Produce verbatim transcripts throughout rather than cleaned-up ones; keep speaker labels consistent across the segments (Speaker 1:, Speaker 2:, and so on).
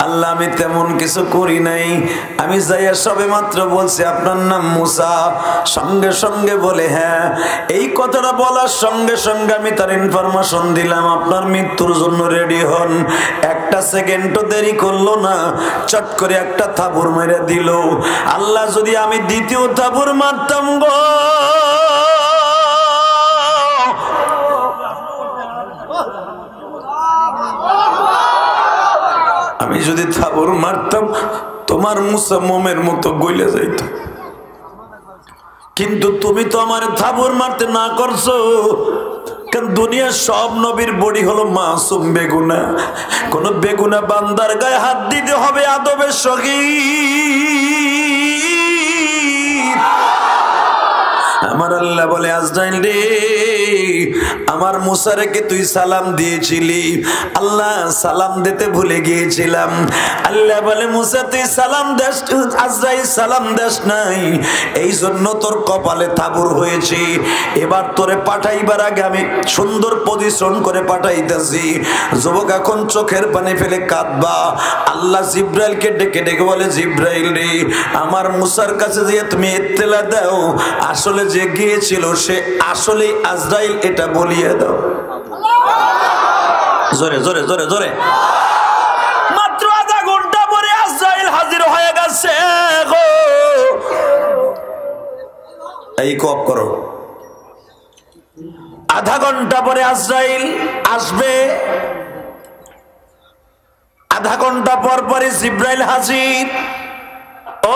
Speaker 1: আল্লাহ আমি তেমন কিছু করি নাই, আমি যাইয়া সবে মাত্র বলছি আপনার নাম মুসা। সঙ্গে সঙ্গে বলে হ্যাঁ। এই কথাটা বলার সঙ্গে সঙ্গে আমি তার ইনফরমেশন দিলাম আপনার মৃত্যুর জন্য রেডি হন। একটা সেকেন্ডও দেরি করলো না, চট করে একটা থাবুর মেরে দিল। আল্লাহ যদি আমি দ্বিতীয় থাবুর মারতাম গো, আমি যদি থাবুর মারতাম তোমার মুসা মোমের মতো গইলে যাইত, কিন্তু তুমি তো আমার থাবুর মারতে না করছো। কারণ দুনিয়ার সব নবীর বডি হলো মাসুম বেগুনা, কোন বেগুনা বান্দার গায়ে হাত দিতে হবে আদবের সহিত। আমার আল্লাহ বলে আজরাইল রে, আমার মুসারেকে তুই সালাম দিয়েছিলি, আল্লাহ সালাম দিতে ভুলে গিয়েছিলাম। আল্লাহ বলে মুসা তুই সালাম দেস, আজরাইল সালাম দেস নাই, এই জন্য তোর কপালে থাবুর হয়েছে। এবার তোরে পাঠাইবার আগে আমি সুন্দর পজিশন করে পাঠাইতেছি। যুবক এখন চোখের পানি ফেলে কাঁদবা। আল্লাহ জিব্রাইলকে ডেকে ডেকে বলে জিব্রাইল রে, আমার মুসার কাছে যে তুমি ইত্তেলা দাও আসলে যে গিয়েছিল সে আসলে আজরাইল, এটা বলিয়ে দাও। জোরে জোরে জোরে জোরে। মাত্র আধা ঘন্টা পরে আজরাইল হাজির হয়ে গেছে গো। এই কপ করো, আধা ঘন্টা পরে আজরাইল আসবে। আধা ঘন্টা পর পরে জিব্রাইল হাজির। ও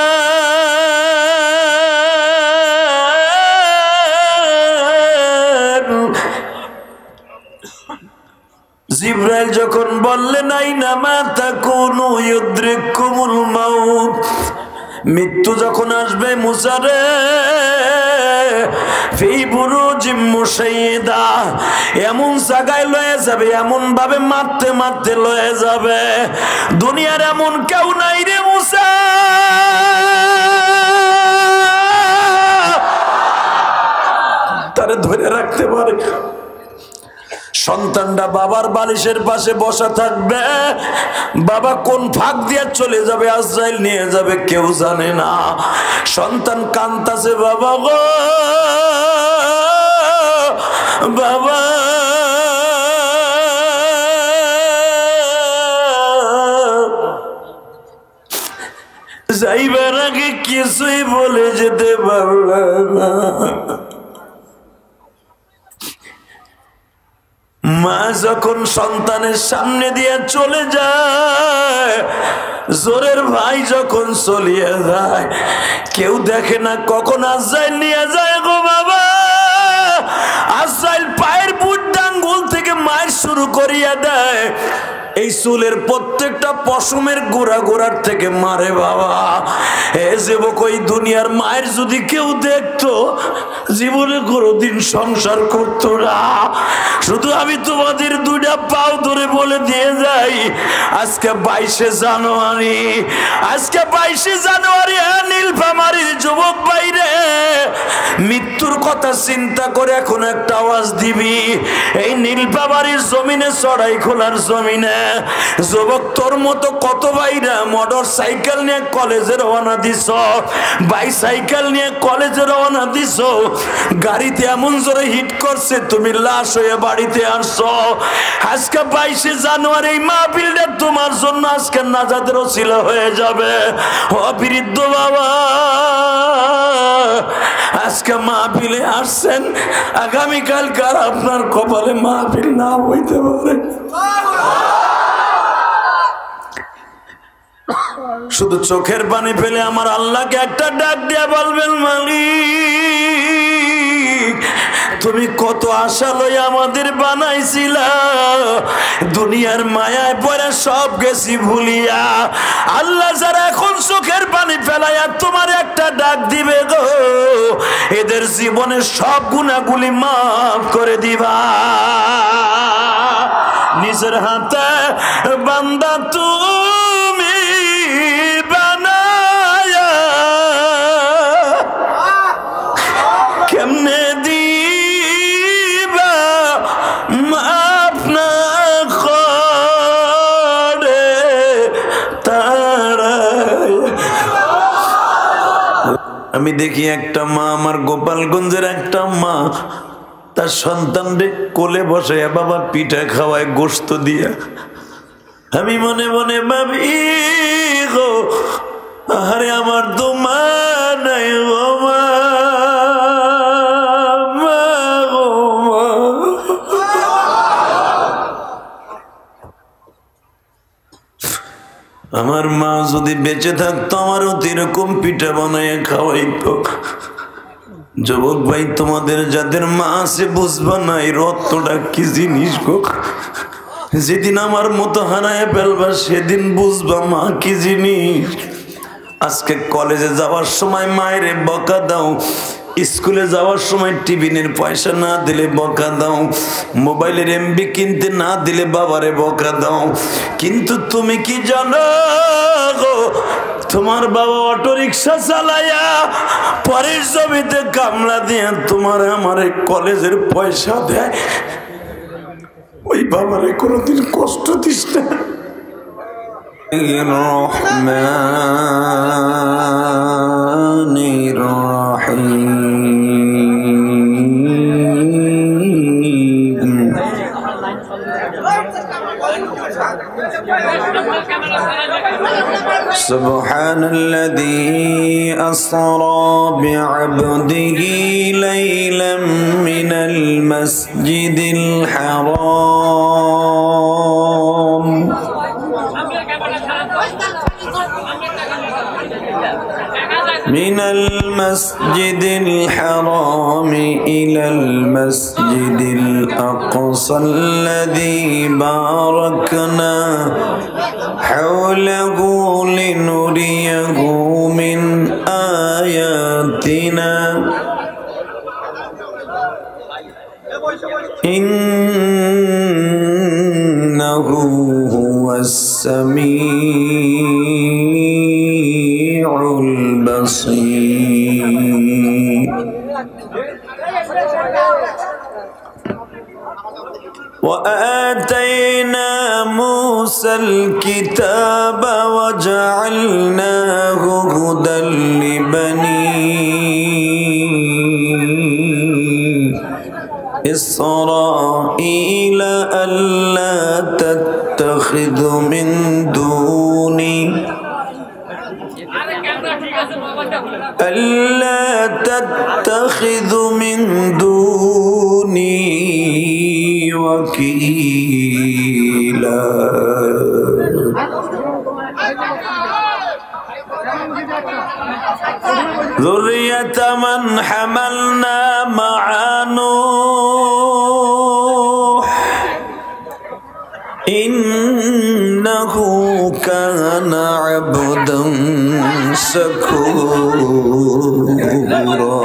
Speaker 1: বাজার, জিব্রাইল যখন বললেন আইনা মা তাকুনু ইউদরিকুমুল মাউত, মৃত্যু যখন আসবে মুসারে ফি বুরুজিম মুশাইয়্যিদা, এমন জায়গায় লয়ে যাবে, এমন ভাবে মারতে মারতে লয়ে যাবে, দুনিয়ার এমন কেউ নাই রে মুসা তারে ধরে রাখতে পারে। সন্তানটা বাবার বালিশের পাশে বসা থাকবে, বাবা কোন ফাঁক দিয়ে চলে যাবে আজরাইল নিয়ে যাবে কেউ জানে না। সন্তান কান্তাছে, বাবা গো বাবা, যাইবার আগে কিছুই বলে যেতে পারলাম না। মা যখন সন্তানের সামনে দিয়ে চলে যায়, জোরের ভাই যখন চলিয়ে যায়, কেউ দেখে না কখন আজরাইল নিয়ে যায় গো বাবা। আজরাইল পায়ের বুট ডাঙ্গুল থেকে মায়ের শুরু করিয়া দেয়, এই চুলের প্রত্যেকটা পশমের গোড়া গোড়ার থেকে মারে বাবা। এ যুবক, ওই দুনিয়ার মায়ের যদি কেউ দেখতো জীবনে কোনোদিন সংসার করতো না। শুধু আমি তোমাদের দুইটা পাও ধরে বলে দিয়ে যাই, আজকে বাইশে জানুয়ারি, আজকে বাইশে জানুয়ারি নীলফামারীর যুবক বাইরে মৃত্যুর কথা চিন্তা করে এখন একটা আওয়াজ দিবি। এই নীলফামারীর জমিনে, চড়াই খোলার জমিনে যুবক তোর মতো কত ভাইরা মোটর সাইকেল নিয়ে কলেজে রওনা দিছ, বাইসাইকেল নিয়ে কলেজে রওনা দিছ, গাড়িতে এমন জোরে হিট করছে তুমি লাশ হয়ে বাড়িতে আসছো। আজকে বাইশে জানুয়ারি এই মাহফিলটা তোমার জন্য আজকে নাজাতের ওসিলা হয়ে যাবে। ও বৃদ্ধ বাবা, আজকে মাহফিলে আসছেন, আগামীকাল কার আপনার কপালে মাহফিল না হইতে পারে। শুধু চোখের পানি ফেলে আমার আল্লাহকে একটা ডাক দিয়ে বলবেন, মালিক তুমি কত আশা লই আমাদের বানাইছিলা, দুনিয়ার মায়ায় পড়ে সব গেছি ভুলিয়া। আল্লাহ যারা এখন চোখের পানি ফেলাইয়া তোমার একটা ডাক দিবে গো, এদের জীবনের সব গুনাহগুলি মাফ করে দিবা। নিজের হাতে বান্দা তুমি বানায়া কেমনে দিবা মাফ না করে, আমি দেখি একটা মা, আমার গোপালগঞ্জের একটা মা তার সন্তানরে কোলে বসে বাবা পিঠা খাওয়ায় গোশত দিয়া। আমি মনে মনে ভাবি গো, আরে আমার তো মা নাই গো, মা গো মা। আমার মা যদি বেঁচে থাকতো আমারও এরকম পিঠা বানাইয়া খাওয়াইতো। যুবক ভাই, তোমাদের যাদের মা আছে বুঝবা না এই রত্নটা কি জিনিস গো। যেদিন আমার মতো হারায় ফেলবা সেদিন বুঝবা মা কি জিনিস। আজকে কলেজে যাওয়ার সময় মায়েরে বকা দাও, স্কুলে যাওয়ার সময় টিফিনের পয়সা না দিলে বকা দাও, মোবাইলের এমবি কিনতে না দিলে বাবারে বকা দাও। কিন্তু তুমি কি জানো গো, তোমার বাবা অটো রিক্সা চালাইয়া পরের জমিতে কামলা দিয়ে তোমার আমার কলেজের পয়সা দেয়। ওই বাবারে কোনোদিন কষ্ট দিস না। রহমানির রহিম। সুবহানাল্লাযী আসরা বি'আবদিহি লাইলাম মিনাল মাসজিদিল হারাম من المسجد الحرام إلى المسجد الأقصى الذي باركنا حوله لنريه من آياتنا إنه هو السميع البصير. وآتينا موسى الكتاب وجعلناه هدى لبني إسرائيل ألا تتخذ من دوني ألا تتخذ من دوني وكيلا. ذرية من حملنا مع نوح إنه كان عبدا شكورا.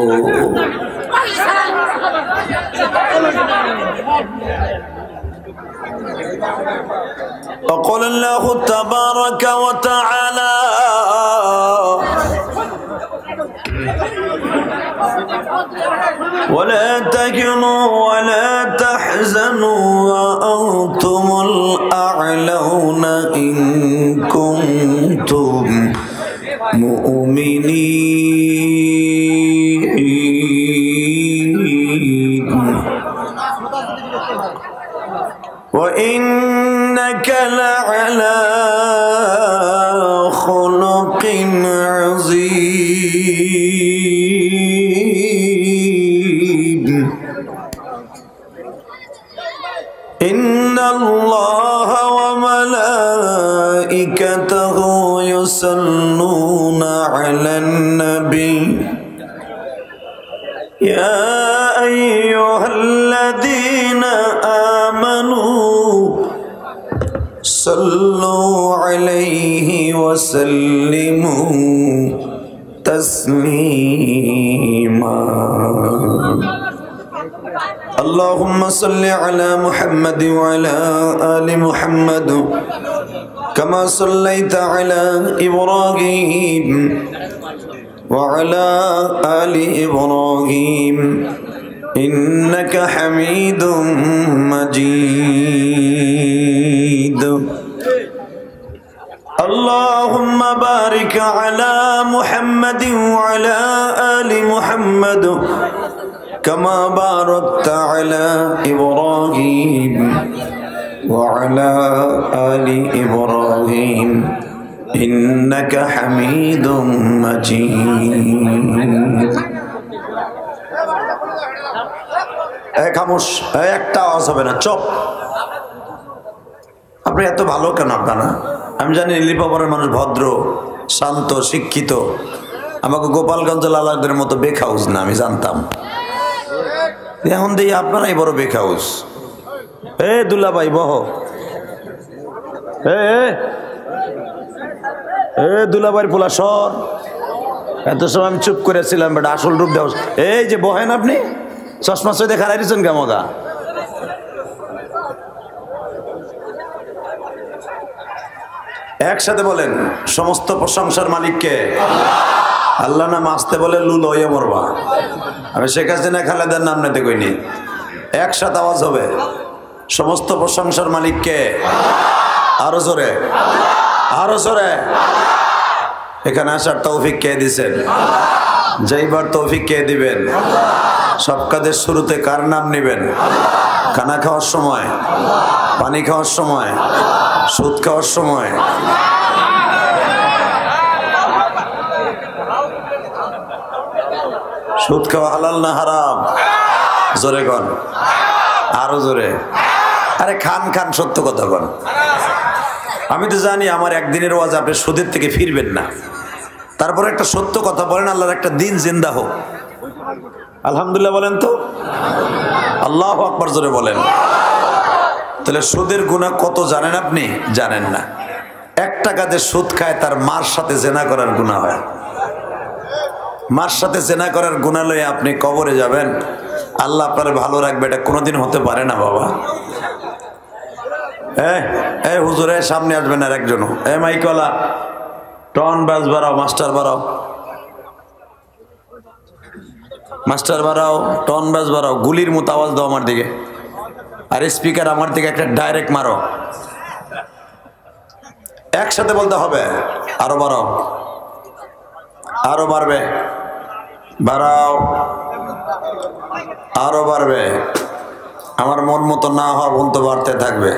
Speaker 1: وقال الله تبارك وتعالى ولا تهنوا ولا تحزنوا وأنتم الأعلون إن كنتم مؤمنين. وإنك لعلى خلق عظيم. إن الله وملائكته يصلون على النبي يا أيها الذين آمنوا صلوا عليه وسلموا تسليما. اللهم صل على محمد وعلى آل محمد كما صليت على إبراهيم وعلى آل إبراهيم إنك حميد مجيد. اللهم بارك على محمد وعلى آل محمد كما باركت على إبراهيم وعلى آل إبراهيم إنك حميد مجيد এক খামোশ একটা আওয়াজ হবে না চুপ আপনি এত ভালো কেন আপনারা আমি জানি লিপাবরের মানুষ ভদ্র শান্ত শিক্ষিত আমাকে গোপালগঞ্জ লালাদের মতো বেখাউস না আমি জানতাম এখন দিয়ে আপনারাই বড় বেখাউস এ দুলা ভাই বহ এ এ দুলা ভাইয়ের পোলা সর এত সময় আমি চুপ করেছিলাম বেটা আসল রূপ দেওয়া এই যে বহেন আপনি চশমা চোখে দেখা রাইছেন কেমগা একসাথে বলেন সমস্ত প্রশংসার মালিককে আল্লাহ নাম আসতে বলে লুল হয়ে মরবা আমি শেখ হাসিনা খালেদার নাম নিতে কইনি একসাথে আওয়াজ হবে সমস্ত প্রশংসার মালিককে আরো জোরে আরো জোরে এখানে আসার তৌফিক কে দিছেন যাইবার তৌফিক কে দিবেন সব কাজের শুরুতে কার নাম নেবেন খানা খাওয়ার সময় পানি খাওয়ার সময় সুদ খাওয়ার সময় সুদ খাওয়া হালাল না হারাম জোরে কন আরো জোরে আরে খান খান সত্য কথা কন আমি তো জানি আমার একদিনের ওয়াজ আপনি সুদের থেকে ফিরবেন না তারপরে একটা সত্য কথা বলেন আল্লাহর একটা দিন জিন্দা হোক আলহামদুলিল্লাহ বলেন তো আল্লাহু আকবার জোরে বলেন তাহলে সুদের গুনাহ কত জানেন আপনি জানেন না এক টাকাতে সুদ খায় তার মার সাথে জেনা করার গুনাহ হয় মার সাথে জেনা করার গুনাহ লয়ে আপনি কবরে যাবেন আল্লাহ আপনারে ভালো রাখবে এটা কোনোদিন হতে পারে না বাবা হ্যাঁ এই হুজুরের সামনে আসবেন আর একজন এ মাইকওয়ালা টন বাজ বাড়াও মাস্টার বাড়াও মাস্টার বাড়াও টন বাজ বাড়াও গুলির মতো আওয়াজ দাও আমার দিকে আর স্পিকার আমার দিকে একটা ডাইরেক্ট মারো একসাথে বলতে হবে আরো বাড়াও আরো বাড়বে বাড়াও আরো বাড়বে আমার মন মতো না হওয়া বলতে বাড়তে থাকবে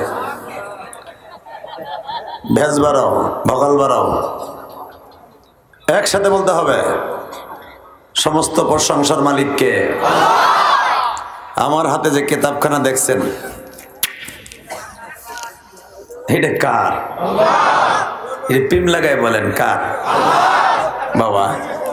Speaker 1: ভেজ বাড়াও ভকাল বাড়াও একসাথে বলতে হবে সমস্ত প্রশংসার মালিককে আমার হাতে যে কিতাবখানা দেখছেন এটা কার এটা পিম লাগাই বলেন কার বাবা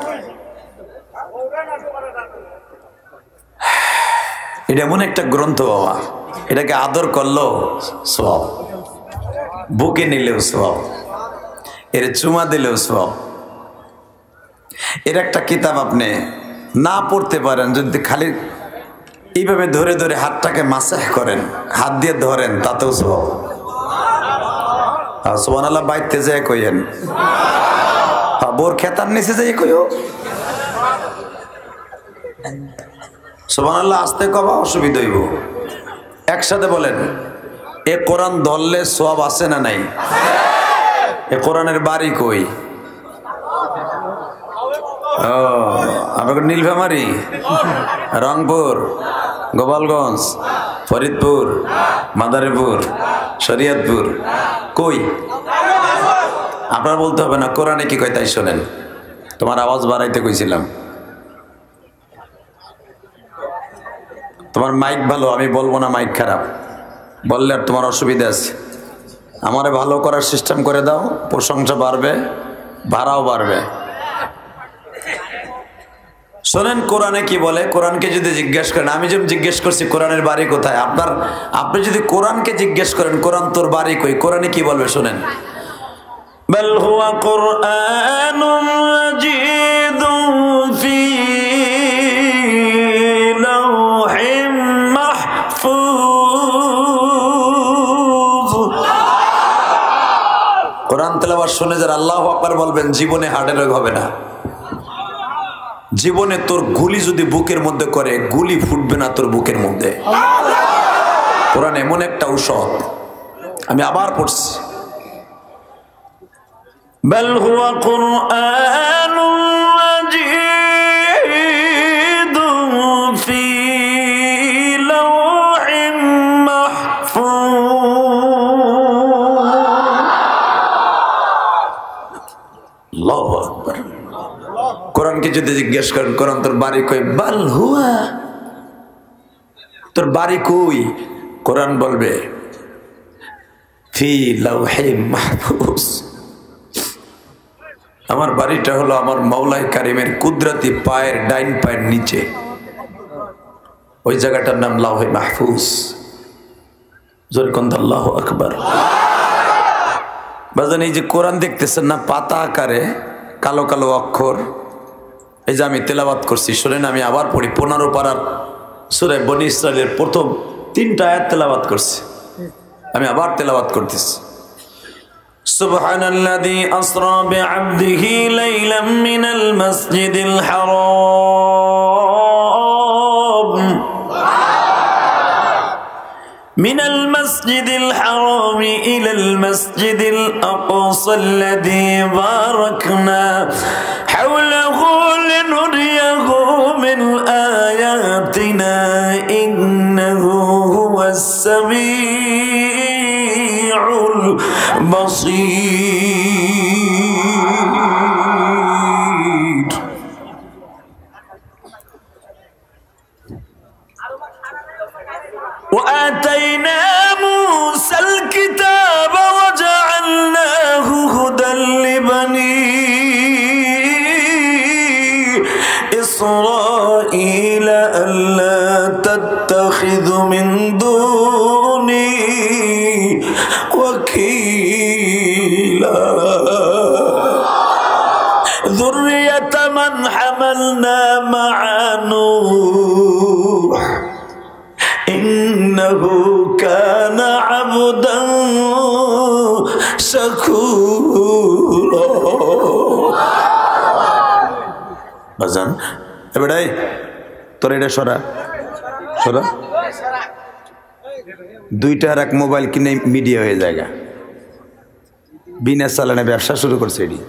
Speaker 1: এটা এমন একটা গ্রন্থ বাবা এটাকে আদর করলো সওয়াব বুকে নিলেও সওয়াব এর চুমা দিলেও সওয়াব এর একটা কিতাব আপনি না পড়তে পারেন যদি খালি এইভাবে ধরে ধরে হাতটাকে মাসাহ করেন হাত দিয়ে ধরেন তাতেও সওয়াব সুবহানাল্লাহ বাইতে যায় কইেন বোর খেতার নিচে যাই কইও সুবহানাল্লাহ আস্তে কবা অসুবিধা হইব একসাথে বলেন এ কোরআন ধরলে সওয়াব আছে না নাই এ কোরআনের বাড়ি কই ও আমাকে নীলফামারী রংপুর গোপালগঞ্জ ফরিদপুর মাদারীপুর শরীয়তপুর কই আপনারা বলতে হবে না কোরআনে কি কয় তাই শোনেন তোমার আওয়াজ বাড়াইতে কইছিলাম তোমার মাইক ভালো আমি বলবো না মাইক খারাপ বললে আর তোমার অসুবিধা আছে আমারে ভালো করার সিস্টেম করে দাও প্রশংসা বাড়বে ভাড়াও বাড়বে শোনেন কোরআনে কি বলে কোরআনকে যদি জিজ্ঞেস করেন আমি যেমন জিজ্ঞেস করছি কোরআনের বাড়ি কোথায় আপনার আপনি যদি কোরআনকে জিজ্ঞেস করেন কোরআন তোর বাড়ি কই কোরআনে কি বলবে শোনেন বাল হুয়া কুরআনুম মাজিদুন ফি লাওহিম মাহফুজ কোরআন তেলাওয়াত শুনে যারা আল্লাহু আকবার বলবেন জীবনে হার্টের রোগ হবে না জীবনে তোর গুলি যদি বুকের মধ্যে করে গুলি ফুটবে না তোর বুকের মধ্যে কোরআন এমন একটা ঔষধ আমি আবার পড়ছি বাল হুয়া কুরআনুন মাজিদুন ফি লাওহিন মাহফুজ। আল্লাহু আকবার। কোরআনকে যদি জিজ্ঞেস করেন কোরআন তোর বাড়ি কই, বাল হুয়া, তোর বাড়ি কই? কোরআন বলবে ফি লাওহিন মাহফুজ। আমার বাড়িটা হলো আমার মাওলাই কারিমের কুদরতি পায়ের ডাইন পায়ের নিচে, ওই জায়গাটার নাম লাওহে মাহফুজ। জোরে কোন আল্লাহু আকবার। বাজান এই যে কোরআন দেখতেছেন না পাতা আকারে কালো কালো অক্ষর, এই যে আমি তেলাওয়াত করছি শুনেন, আমি আবার পড়ি পনেরো পারার সূরা বনী ইসরাইলের প্রথম তিনটা আয়াত তেলাওয়াত করছি, আমি আবার তেলাওয়াত করতেছি। সুবহানাল্লাযী আসরা বিআবদিহি লাইলাম মিনাল মাসজিদিল হারাম মিনাল মাসজিদিল হারাম ইলাল মাসজিদিল আকসাল্লাযী বারাকনা হাওলাহু লিনুরিয়াহু মিন আয়াতিনা ইন্নাহু হুয়াস সামিউল বাসীর। وآتينا موسى الكتاب وجعلناه هدى لبني إسرائيل ألا تتخذوا من دوني وكيلا ذرية من حملنا مع نوح إنه كان عبدا شكورا। বাজান এবারে তোর এটা সরা সরা দুইটা আর এক মোবাইল কিনে মিডিয়া হয়ে জায়গা বিনা চালানে ব্যবসা শুরু করছে। এটি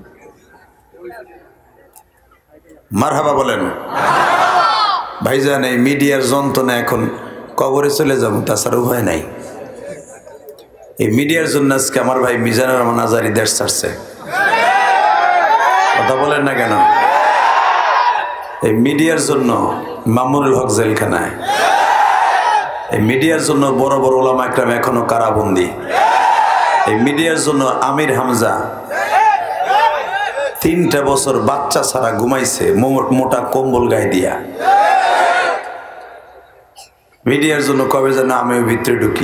Speaker 1: মারহাবা বলেন ভাইজান। এই মিডিয়ার যন্ত্রণা এখন কবরে চলে যাব, তাছাড়া উপায় নাই। এই মিডিয়ার জন্য আজকে আমার ভাই মিজানুর রহমান আজারি দেশ ছাড়ছে, কথা বলেন না কেন? এই মিডিয়ার জন্য মামুনুল হক জেলখানায়, এই মিডিয়ার জন্য বড় বড় ওলামা ইকরাম এখনো কারাবন্দি, এই মিডিয়ার জন্য আমির হামজা তিনটা বছর বাচ্চা ছাড়া ঘুমাইছে মোটা কম্বল গায়ে দিয়া। মিডিয়ার জন্য কবে যেন আমিও ভিতরে ঢুকি।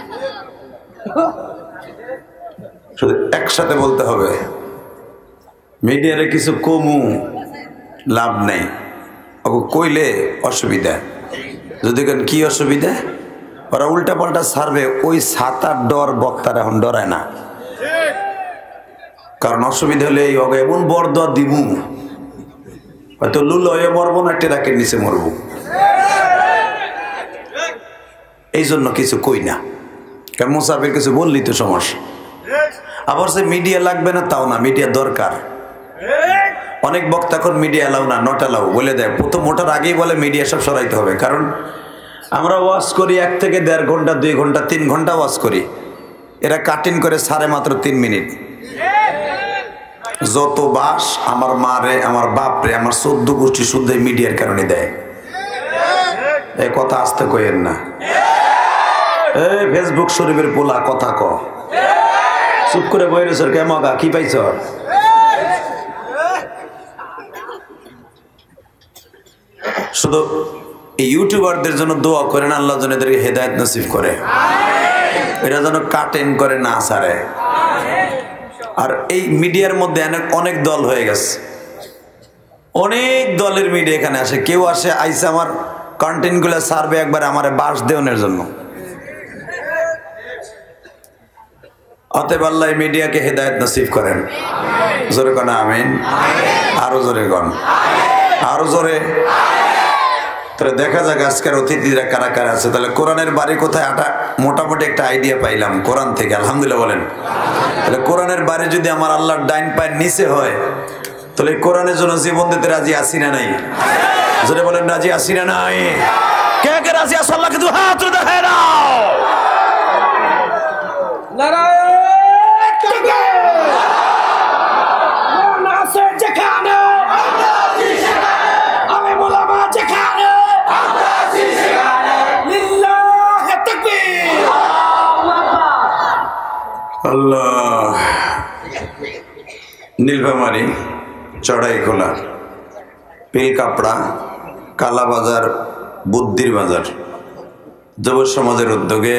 Speaker 1: শুধু একসাথে বলতে হবে, মিডিয়ারে কিছু কমু লাভ নেই, কইলে অসুবিধা। যদি কেন কি অসুবিধা, ওরা উল্টা পাল্টা ছাড়বে, ওই সাতার ডর বক্তার এখন ডরায় না। কারণ অসুবিধা হলে এই হবে এমন বর দর দিব, হয়তো লুল হয়ে মরবো না টেরাকের নিচে মরবো। এই জন্য কিছু কই না, কারণ মুসাফির কিছু বললি তো সমস্যা। আবার সে মিডিয়া লাগবে না তাও না, মিডিয়া দরকার। অনেক বক্তা এখন মিডিয়া এলাও না, নট এলাও বলে দেয়। প্রথম ওটার আগেই বলে মিডিয়া সব সরাইতে হবে। কারণ আমরা ওয়াজ করি এক থেকে দেড় ঘন্টা, দুই ঘন্টা, তিন ঘন্টা ওয়াজ করি, এরা কাটিং করে সাড়ে মাত্র তিন মিনিট। যত বাস আমার মারে, আমার বাপরে, আমার চোদ্দ গোষ্ঠী শুদ্ধ মিডিয়ার কারণে দেয়। এই কথা আসতে কইেন না। এই ফেসবুক শরীফের পোলা কথা ক, চুপ করে বই রেছর কে মগা কি পাইছ? শুধু এই ইউটিউবারদের জন্য দোয়া করেন, আল্লাহ যেন এদেরকে হেদায়েত নসিব করে, এরা যেন কাটেন করে না ছাড়ে। আর এই মিডিয়ার মধ্যে অনেক দল হয়ে গেছে, অনেক দলের মিডিয়া এখানে আসে। কেউ আসে আইসে আমার কন্টেন্ট গুলো সার্ভে একবার আমার বাস দেওয়ানোর জন্য। অতএব আল্লাহ মিডিয়াকে হেদায়েত নসিব করেন। জোরে কন আমিন, আরো জোরে কন, আরো জোরে। তাহলে দেখা যাক আজকের অতিথিরা কারা কারা আছে। তাহলে কোরআনের বাড়ি কোথায় আটা মোটামুটি একটা আইডিয়া পাইলাম কোরআন থেকে, আলহামদুলিল্লাহ বলেন। তাহলে কোরআনের বাড়ি যদি আমার আল্লাহর ডাইন পায়ের নিচে হয়, তাহলে কোরআনের জন্য জীবন দিতে রাজি আছি না নাই? যদি বলেন রাজি আছি না নাই? কে কে রাজি আছো? আল্লাহকে দু হাত তুলে দেখায় দাও। নারায়ণ তাকবীর। নাসের যেখানে আমরা আছি সেখানে, আমি মোলামা যেখানে আমরা আছি সেখানে, লিল্লাহি তাকবীর। আল্লাহ। নীলফামারী, চড়াইখোলা, পিলকাপড়া, কালাবাজার, বুদ্ধির বাজার যুব সমাজের উদ্যোগে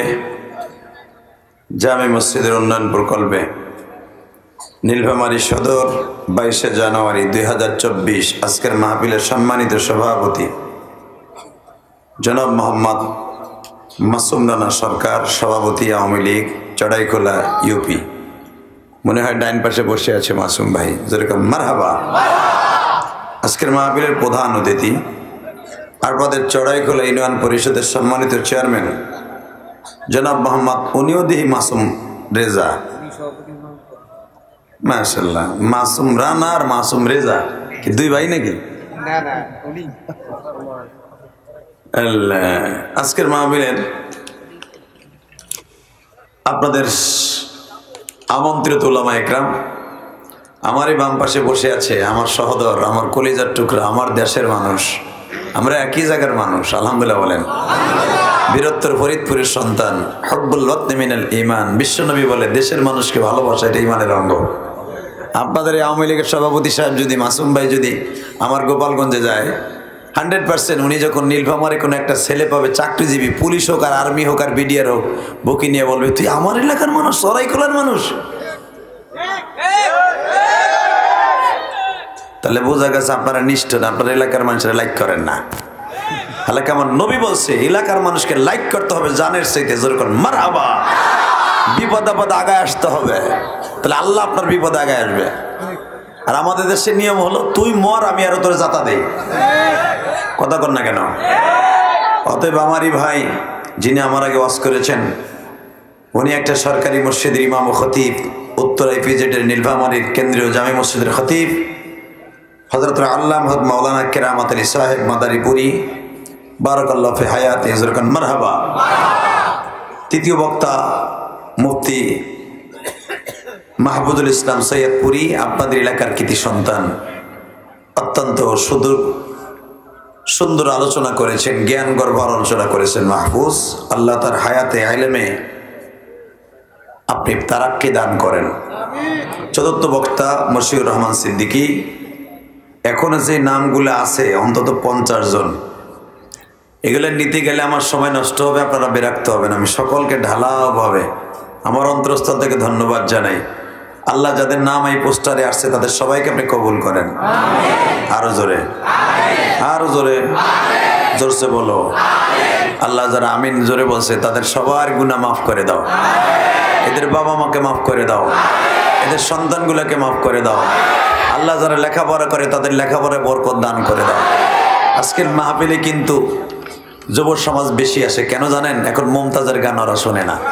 Speaker 1: জামে মসজিদের উন্নয়ন প্রকল্পে নীলফামারী সদর বাইশে জানুয়ারি দুই হাজার চব্বিশ আজকের মাহফিলের সম্মানিত সভাপতি জনাব মোহাম্মদ মাসুম রানা সরকার, সভাপতি আওয়ামী লীগ চড়াইখোলা ইউপি। মনে হয় ডাইন পাশে বসে আছে মাসুম ভাই, যেরকম মারহাবা। আজকের মাহফিলের প্রধান অতিথি আমাদের চড়াইখোলা ইউনিয়ন পরিষদের সম্মানিত চেয়ারম্যান জনাব মোহাম্মদ উনিউদ্দিন মাসুম রেজা। মাশাআল্লাহ, মাসুম রানা আর মাসুম রেজা কি দুই ভাই নাকি? না না, উনি। আল্লাহ। আজকের মাহফিলের আপনাদের আমন্ত্রিত উলামা একরাম, আমারই বাম পাশে বসে আছে আমার সহোদর, আমার কলিজার টুকরা, আমার দেশের মানুষ, আমরা একই জায়গার মানুষ, আলহামদুলিল্লাহ বলেন। বীরত্তর ফরিদপুরের সন্তান, হব্বুল ওয়াতনি মিনাল ঈমান। বিশ্বনবী বলে দেশের মানুষকে ভালোবাসা এটা ঈমানের অঙ্গ। আপনাদের এই আওয়ামী লীগের সভাপতি সাহেব যদি, মাসুম ভাই যদি আমার গোপালগঞ্জে যায়, হান্ড্রেড পার্সেন্ট উনি যখন নীলফামারী কোনো একটা ছেলে পাবে, চাকরিজীবী, পুলিশ হোক আর আর্মি হোক আর বিডিআর হোক, বকি নিয়ে বলবে তুই আমার এলাকার মানুষ, চড়াইখোলার মানুষ। তাহলে বোঝা গেছে আপনারা নিষ্ঠ না, আপনার এলাকার মানুষরা লাইক করেন না। হালাকি আমার নবী বলছে এলাকার মানুষকে লাইক করতে হবে জানের চাইতে, যেরকম মারহাবা। বিপদ আপদ আগায় আসতে হবে, তাহলে আল্লাহ আপনার বিপদ আগায় আসবে। আর আমাদের দেশের নিয়ম হলো তুই মর, আমি আরো তোরে যাতা দেই। কথা কর না কেন? অতএব আমারই ভাই যিনি আমার আগে ওয়াজ করেছেন, উনি একটা সরকারি মসজিদের ইমাম ও খতিব, উত্তর আইপিজেডের নীলফামারীর কেন্দ্রীয় জামে মসজিদের খতিব হযরত আল্লামা মাওলানা কেরামত আলী সাহেব মাদারীপুরি, বারাকাল্লাহু ফি হায়াতি, যরকান মারহাবা। তৃতীয় বক্তা মুফতি মাহবুবুল ইসলাম সৈয়দপুরি, আপনাদের এলাকার কৃতি সন্তান, অত্যন্ত সুদূর সুন্দর আলোচনা করেছেন, জ্ঞান গর্ভ আলোচনা করেছেন মাহফুজ। আল্লাহ তার হায়াতে ইলমে আপনি তারাক্কি দান করেন। চতুর্থ বক্তা মশিউর রহমান সিদ্দিকী। এখনো যে নামগুলো আছে অন্তত পঞ্চাশ জন, এগুলো নিতে গেলে আমার সময় নষ্ট হবে, আপনারা বেরাক্ত হবেন। আমি সকলকে ঢালাওভাবে আমার অন্তরস্থল থেকে ধন্যবাদ জানাই। আল্লাহ যাদের নাম এই পোস্টারে আসছে তাদের সবাইকে আপনি কবুল করেন। আরো জোরে, আরো জোরে, জোরসে বলো আল্লাহ। যারা আমিন জোরে বলছে তাদের সবার গুনাহ মাফ করে দাও, এদের বাবা মাকে মাফ করে দাও, এদের সন্তানগুলোকে মাফ করে দাও। আল্লাহ যারা লেখাপড়া করে তাদের লেখাপড়ায় বরকত দান করে দাও। আজকের মাহফিলে কিন্তু যুব সমাজ বেশি আসে, কেন জানেন? এখন মুমতাজের গান ওরা শোনে না,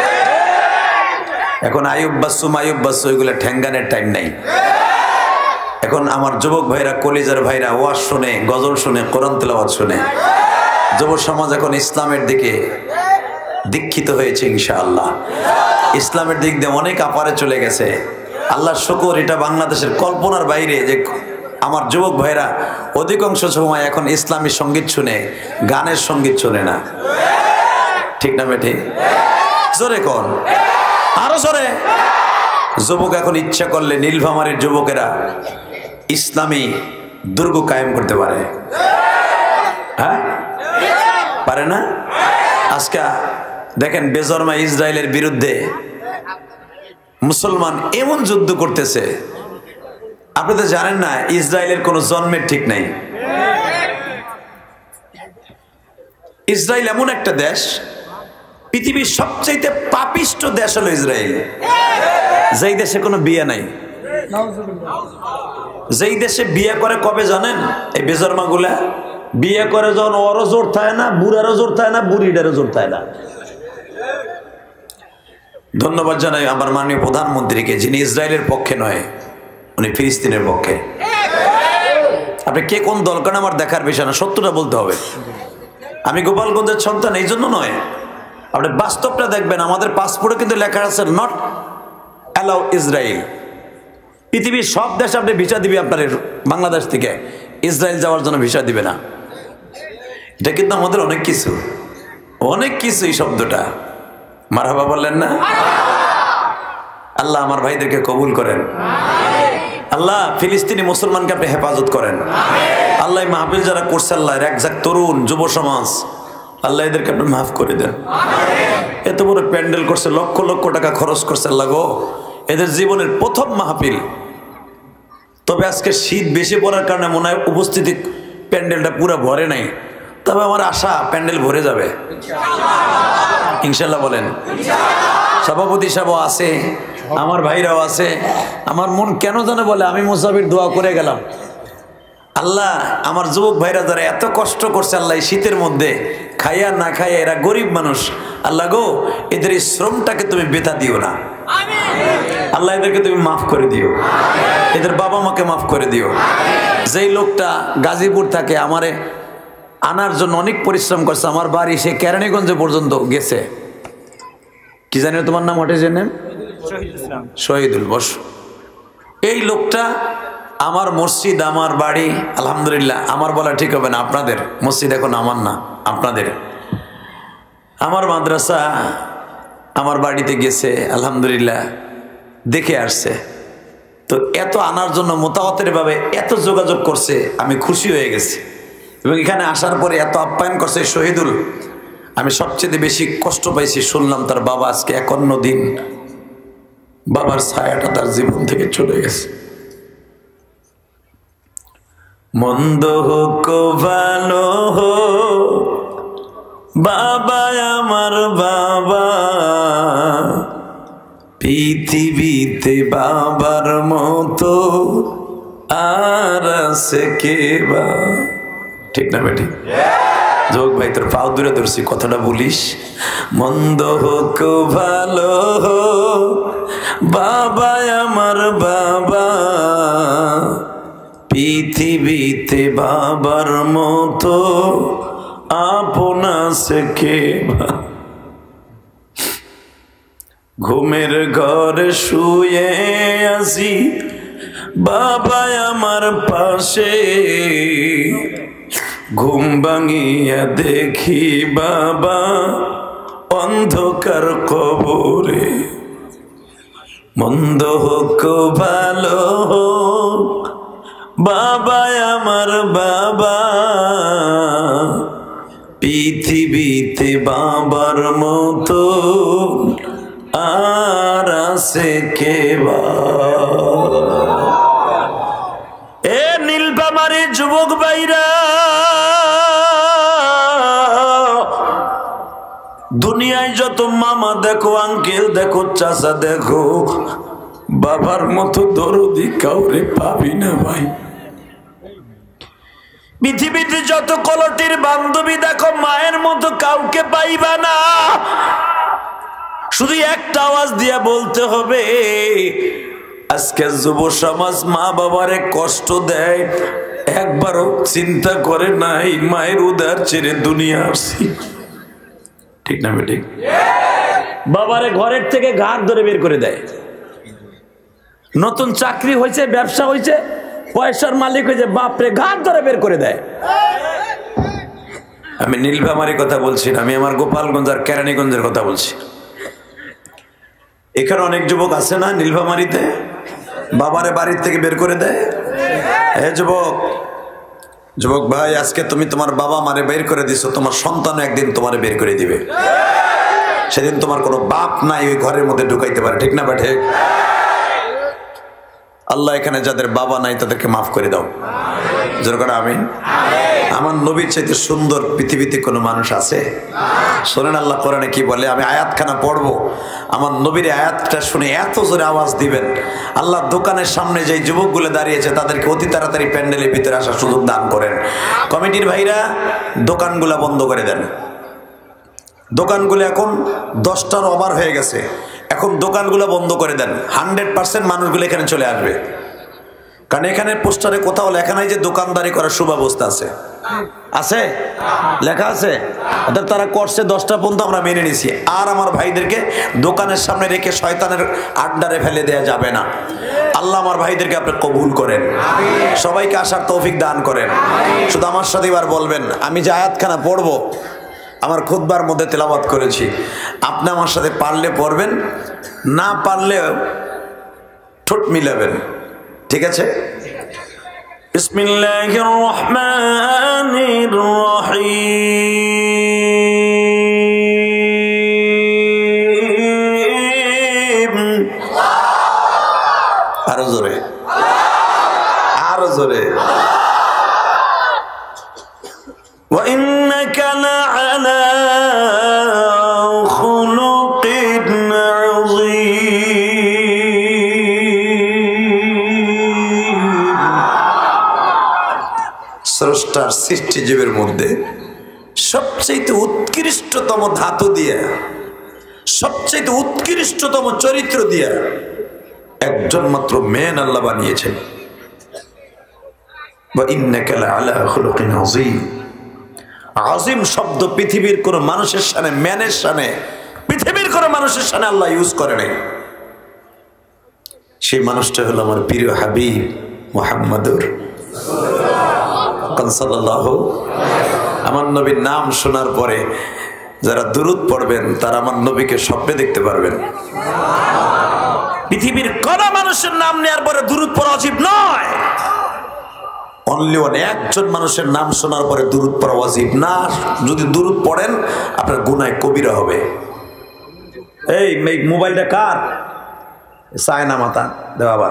Speaker 1: এখন আয়ুব বাসু মায়ুব বাসু এগুলো ঠ্যাঙ্গানের টাইম নাই। এখন আমার যুবক ভাইরা, কলিজার ভাইরা ওয়াজ শুনে, গজল শুনে, কোরআন তেলাওয়াত শুনে। যুব সমাজ এখন ইসলামের দিকে দীক্ষিত হয়েছে ইনশাআল্লাহ। ইসলামের দিক দিয়ে অনেক আপারে চলে গেছে। আল্লাহর শুকর, এটা বাংলাদেশের কল্পনার বাইরে যে আমার যুবক ভাইরা অধিকাংশ সময় এখন ইসলামী সঙ্গীত শুনে, গানের সঙ্গীত শুনে না। ঠিক না বেঠি? জোরে কোন, আরো জোরে। যুবক এখন ইচ্ছা করলে নীলফামারীর যুবকেরা ইসলামী দুর্গ কায়েম করতে পারে। হ্যাঁ, পারে না? আজকে দেখেন বেজরমা ইসরায়েলের বিরুদ্ধে মুসলমান এমন যুদ্ধ করতেছে, আপনি তো জানেন না ইসরায়েলের কোনো জন্মের ঠিক নাই। ইসরায়েল এমন একটা দেশ, পৃথিবীর সবচেয়ে পাপিষ্ট দেশ হলো ইসরায়েল। যেই দেশে কোনো বিয়ে নাই, যেই দেশে বিয়ে করে কবে জানেন? এই বেজরমা গুলা বিয়ে করে যখন ওরও জোর থাকে না, বুড়ারও জোর থাকে না, বুড়িটারও জোর থাকে না। ধন্যবাদ জানাই আমার মাননীয় প্রধানমন্ত্রীকে, যিনি ইসরায়েলের পক্ষে নয়, উনি ফিলিস্তিনের পক্ষে। আপনি কে কোন দল করেন আমার দেখার বিষয় না, সত্যটা বলতে হবে। আমি গোপালগঞ্জের সন্তান এই জন্য নয়, আপনি বাস্তবটা দেখবেন। আমাদের পাসপোর্টে কিন্তু লেখা আছে নট অ্যালাউ ইসরায়েল। পৃথিবীর সব দেশে আপনি ভিসা দিবে আপনার বাংলাদেশ থেকে, ইসরায়েল যাওয়ার জন্য ভিসা দিবে না। এটা কিন্তু আমাদের অনেক কিছু, অনেক কিছু। এই শব্দটা মারহাবা বললেন না? আল্লাহ আমার ভাইদেরকে কবুল করেন। আল্লাহ ফিলিস্তিনি মুসলমানকে আপনি হেফাজত করেন। আল্লাহ মাহফিল যারা করছে, আল্লাহ একজাক তরুণ যুব সমাজ, আল্লাহ এদেরকে আপনি মাফ করে দেন। এত বড় প্যান্ডেল করছে, লক্ষ লক্ষ টাকা খরচ করছে, আল্লাহ গো, এদের জীবনের প্রথম মাহফিল। তবে আজকে শীত বেশি পড়ার কারণে মনে হয় উপস্থিতি প্যান্ডেলটা পুরো ভরে নাই। তবে আমার আশা প্যান্ডেল ভরে যাবে ইনশাল্লাহ। বলেন সভাপতি সাহেব আছে, আমার ভাইরাও আছে। আমার মন কেন জানে বলে আমি মুসাফির দোয়া করে গেলাম, আল্লাহ আমার যুবক ভাইরা যারা এত কষ্ট করছে, আল্লাহ শীতের মধ্যে খাইয়া না খাইয়া, এরা গরিব মানুষ, আল্লাহ গো এদের এই শ্রমটাকে তুমি বেথা দিও না। আল্লাহ এদেরকে তুমি মাফ করে দিও, এদের বাবা মাকে মাফ করে দিও। যেই লোকটা গাজীপুর থাকে আমারে আনার জন্য অনেক পরিশ্রম করছে, আমার বাড়ি সে কেরানীগঞ্জে পর্যন্ত গেছে। কি জানি তোমার নাম হটে জেনে? শহীদুল বস। এই লোকটা আমার মসজিদ, আমার বাড়ি, আলহামদুলিল্লাহ আমার বলা ঠিক হবে না, আপনাদের মসজিদ এখন আমার না, আপনাদের। আমার মাদ্রাসা আমার বাড়িতে গেছে, আলহামদুলিল্লাহ দেখে আসছে। তো এত আনার জন্য মোতাবাতের ভাবে এত যোগাযোগ করছে, আমি খুশি হয়ে গেছি। এবং এখানে আসার পরে এত আপ্যায়ন করছে শহীদুল, আমি সবচেয়ে বেশি কষ্ট পাইছি। শুনলাম তার বাবা আজকে একান্ন দিন, বাবার ছায়াটা তার জীবন থেকে চলে গেছে। মন্দ হোক ভালো হোক, বাবা আমার বাবা, পৃথিবীতে বাবার মতো আর আছে কে বা? ঠিক না বেটি? যোগ ভাই তোর পাও দূরে ধরছি, কথাটা বলিস। মন্দ হোক ভালো হোক, বাবা আমার বাবা, পৃথিবীতে বাবার মতো আপন আছে কে বা? ঘুমের ঘরে শুয়ে আছি, বাবা আমার পাশে, ঘুম ভাঙিয়া দেখি বাবা অন্ধকার কবরে। মন্দ হোক ভালো হোক, বাবা আমার বাবা, পৃথিবীতে বাবার মতো আর আছে কে বা? এ নীলফামারী যুবক ভাইরা, দুনিয়ায় যত মামা দেখো, আঙ্কেল দেখো, চাচা দেখো, বাবার মতো দরদি কাউরে পাবি না ভাই। পৃথিবীতে যত কলটির বান্ধবী দেখো, মায়ের মতো কাউকে পাইবা না। শুধু একটা আওয়াজ দিয়ে বলতে হবে, আজকে যুব সমাজ মা বাবারে কষ্ট দেয়, একবারও চিন্তা করে নাই মায়ের উদার ছেড়ে দুনিয়া আসি। ঠিক না বেটি? বাবারে ঘরের থেকে ঘাট ধরে বের করে দেয়। নতুন চাকরি হয়েছে, ব্যবসা হয়েছে, পয়সার মালিক হয়েছে, বাপরে ঘাট ধরে বের করে দেয়। আমি নীলফামারীর কথা বলছি না, আমি আমার গোপালগঞ্জ আর কেরানীগঞ্জের কথা বলছি। এখানে অনেক যুবক আছে না নীলফামারীতে, বাবারে বাড়ির থেকে বের করে দেয়। হে যুবক, যুবক ভাই, আজকে তুমি তোমার বাবা মারে বের করে দিছো, তোমার সন্তান একদিন তোমারে বের করে দিবে। সেদিন তোমার কোনো বাপ নাই ওই ঘরের মধ্যে ঢুকাইতে পারে। ঠিক না বেঠে? আল্লাহ এখানে যাদের বাবা নাই তাদেরকে মাফ করে দাও, জোর করে আমিন। আমার নবীর চাইতে সুন্দর পৃথিবীতে কোনো মানুষ আছে? শোনেন আল্লাহ কোরআনে কি বলে, আমি আয়াতখানা পড়বো, আমার নবীর আয়াতটা শুনে এত জোরে আওয়াজ দিবেন, আল্লাহ দোকানের সামনে যে যুবকগুলো দাঁড়িয়েছে তাদেরকে অতি তাড়াতাড়ি প্যান্ডেলের ভিতরে আসার সুযোগ দান করেন। কমিটির ভাইরা দোকানগুলা বন্ধ করে দেন, দোকানগুলো এখন দশটার ওভার হয়ে গেছে, এখন দোকানগুলো বন্ধ করে দেন, হান্ড্রেড পার্সেন্ট মানুষগুলো এখানে চলে আসবে। কারণ এখানে পোস্টারে কোথাও লেখা নাই যে দোকানদারি করার সুব্যবস্থা আছে, আছে লেখা আছে, অর্থাৎ তারা করছে দশটা পর্যন্ত আমরা মেনে নিছি। আর আমার ভাইদেরকে দোকানের সামনে রেখে শয়তানের আড্ডারে ফেলে দেওয়া যাবে না। আল্লাহ আমার ভাইদেরকে আপনি কবুল করেন, সবাইকে আসার তৌফিক দান করেন। শুধু আমার সাথে এবার বলবেন, আমি যে আয়াতখানা পড়বো আমার খুতবার মধ্যে তেলাওয়াত করেছি, আপনি আমার সাথে পারলে পড়বেন, না পারলে ঠোঁট মিলাবেন, ঠিক আছে? বিসমিল্লাহির রহমানির রহিম। আরো জোরে, আরো জোরে। ওয়া ইন্নাকা লাআলা খুলুকিন আযীম। স্রষ্টার সৃষ্টিজীবের মধ্যে সবচেয়ে উৎকৃষ্টতম ধাতু দিয়ে, সবচেয়ে উৎকৃষ্টতম চরিত্র দিয়ে একজন মাত্র মেন আল্লাহ বানিয়েছেন। ওয়া ইন্নাকা লাআলা খুলুকিন আযীম। আজিম শব্দ পৃথিবীর কোন মানুষের সামনে, ম্যানের সামনে, পৃথিবীর কোন মানুষের সামনে আল্লাহ ইউজ করে নাই। সেই মানুষটা হলো আমার প্রিয় হাবিব মুহাম্মাদুর সাল্লাল্লাহু। আমার নবীর নাম শোনার পরে যারা দুরূদ পড়বেন তারা আমার নবীকে স্বপ্নে দেখতে পারবেন। পৃথিবীর কোন মানুষের নাম নেওয়ার পরে দুরূদ পড়া ওয়াজিব নয়। অনলি ওয়ান, একজন মানুষের নাম শোনার পরে দুরূদ পড়া ওয়াজিব না। যদি দুরূদ পড়েন আপনার গুনাহ কবিরা হবে। এই মোবাইলটা কার? সায়না মাতা দেও আবার।